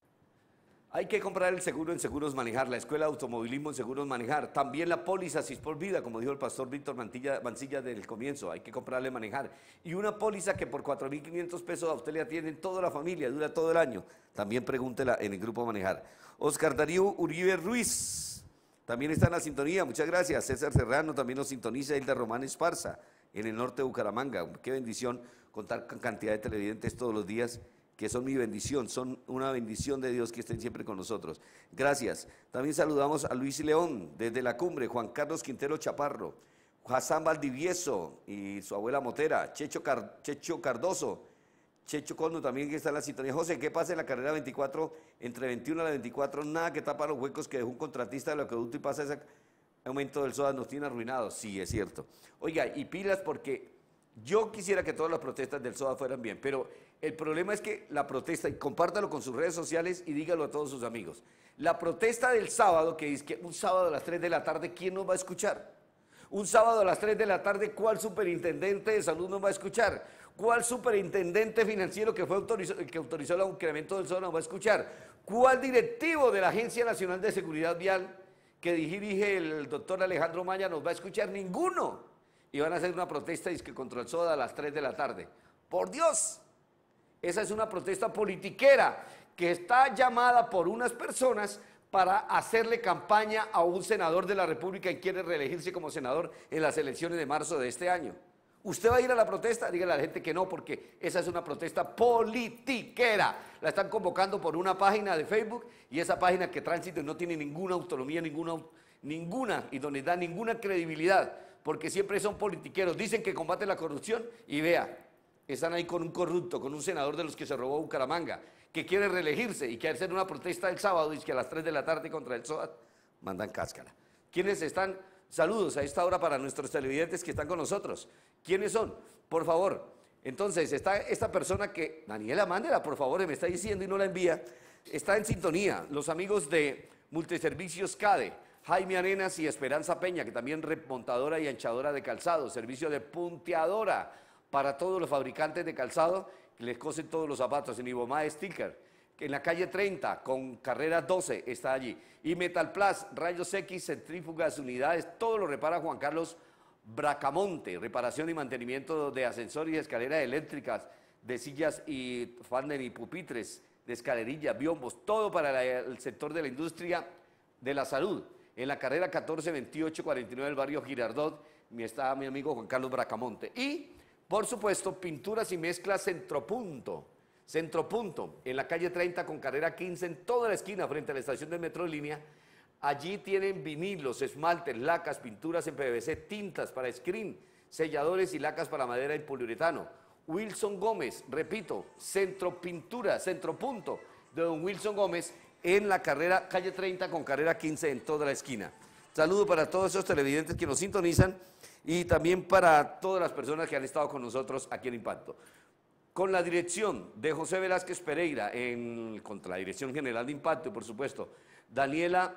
Hay que comprar el seguro en Seguros Manejar, la Escuela de Automovilismo en Seguros Manejar. También la póliza Sis por Vida, como dijo el pastor Víctor Mantilla, Mancilla del comienzo, hay que comprarle Manejar. Y una póliza que por cuatro mil quinientos pesos a usted le atienden toda la familia, dura todo el año. También pregúntela en el Grupo Manejar. Oscar Darío Uribe Ruiz, también está en la sintonía, muchas gracias. César Serrano también nos sintoniza, Hilda Román Esparza, en el norte de Bucaramanga. Qué bendición contar con cantidad de televidentes todos los días, que son mi bendición, son una bendición de Dios que estén siempre con nosotros. Gracias. También saludamos a Luis León, desde La Cumbre, Juan Carlos Quintero Chaparro, Hassan Valdivieso y su abuela Motera, Checho, Car Checho Cardoso, Checho Cono también que está en la sintonía. José, ¿qué pasa en la carrera veinticuatro, entre veintiuno a la veinticuatro? Nada que tapa los huecos que dejó un contratista del acueducto y pasa ese aumento del soda, nos tiene arruinados. Sí, es cierto. Oiga, y pilas porque yo quisiera que todas las protestas del soda fueran bien, pero el problema es que la protesta, y compártalo con sus redes sociales y dígalo a todos sus amigos, la protesta del sábado, que dice que un sábado a las tres de la tarde, ¿quién nos va a escuchar? Un sábado a las tres de la tarde, ¿cuál superintendente de salud nos va a escuchar? ¿Cuál superintendente financiero que fue autorizó, que autorizó el incremento del soda nos va a escuchar? ¿Cuál directivo de la Agencia Nacional de Seguridad Vial que dirige el doctor Alejandro Maya nos va a escuchar? Ninguno. Y van a hacer una protesta y es que contra el soda a las tres de la tarde. ¡Por Dios! Esa es una protesta politiquera que está llamada por unas personas para hacerle campaña a un senador de la República y quiere reelegirse como senador en las elecciones de marzo de este año. ¿Usted va a ir a la protesta? Dígale a la gente que no, porque esa es una protesta politiquera. La están convocando por una página de Facebook y esa página que Tránsito no tiene ninguna autonomía, ninguna, ninguna y donde da ninguna credibilidad, porque siempre son politiqueros. Dicen que combaten la corrupción y vea, están ahí con un corrupto, con un senador de los que se robó Bucaramanga, que quiere reelegirse y quiere hacer una protesta el sábado y que a las tres de la tarde contra el soda mandan cáscara. ¿Quiénes están? Saludos a esta hora para nuestros televidentes que están con nosotros. ¿Quiénes son? Por favor. Entonces, está esta persona que, Daniela, mándela, por favor, me está diciendo y no la envía. Está en sintonía. Los amigos de Multiservicios CADE, Jaime Arenas y Esperanza Peña, que también remontadora y anchadora de calzado, servicio de punteadora para todos los fabricantes de calzado que les cosen todos los zapatos. En Ibomá Sticker, que en la calle treinta con carrera doce está allí. Y Metal Plus, rayos X, centrífugas, unidades, todo lo repara Juan Carlos Bracamonte, reparación y mantenimiento de ascensores y escaleras eléctricas, de sillas y falden y pupitres, de escalerillas, biombos, todo para la, el sector de la industria de la salud. En la carrera catorce veintiocho cuarenta y nueve del barrio Girardot, está mi amigo Juan Carlos Bracamonte. Y, por supuesto, pinturas y mezclas Centropunto. Centropunto, en la calle treinta con carrera quince, en toda la esquina frente a la estación del Metro Línea. Allí tienen vinilos, esmaltes, lacas, pinturas en P V C, tintas para screen, selladores y lacas para madera y poliuretano. Wilson Gómez, repito, Centro Pintura, Centropunto de don Wilson Gómez en la carrera calle treinta con carrera quince en toda la esquina. Saludo para todos esos televidentes que nos sintonizan y también para todas las personas que han estado con nosotros aquí en Impacto. Con la dirección de José Velázquez Pereira, en, contra la Dirección General de Impacto y por supuesto Daniela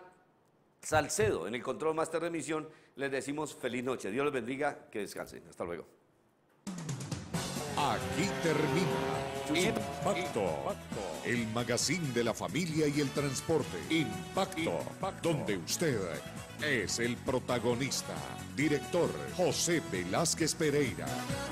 Salcedo en el control máster de emisión, les decimos feliz noche. Dios los bendiga, que descansen. Hasta luego. Aquí termina Impacto, el magazine de la familia y el transporte. Impacto, donde usted es el protagonista. Director José Velázquez Pereira.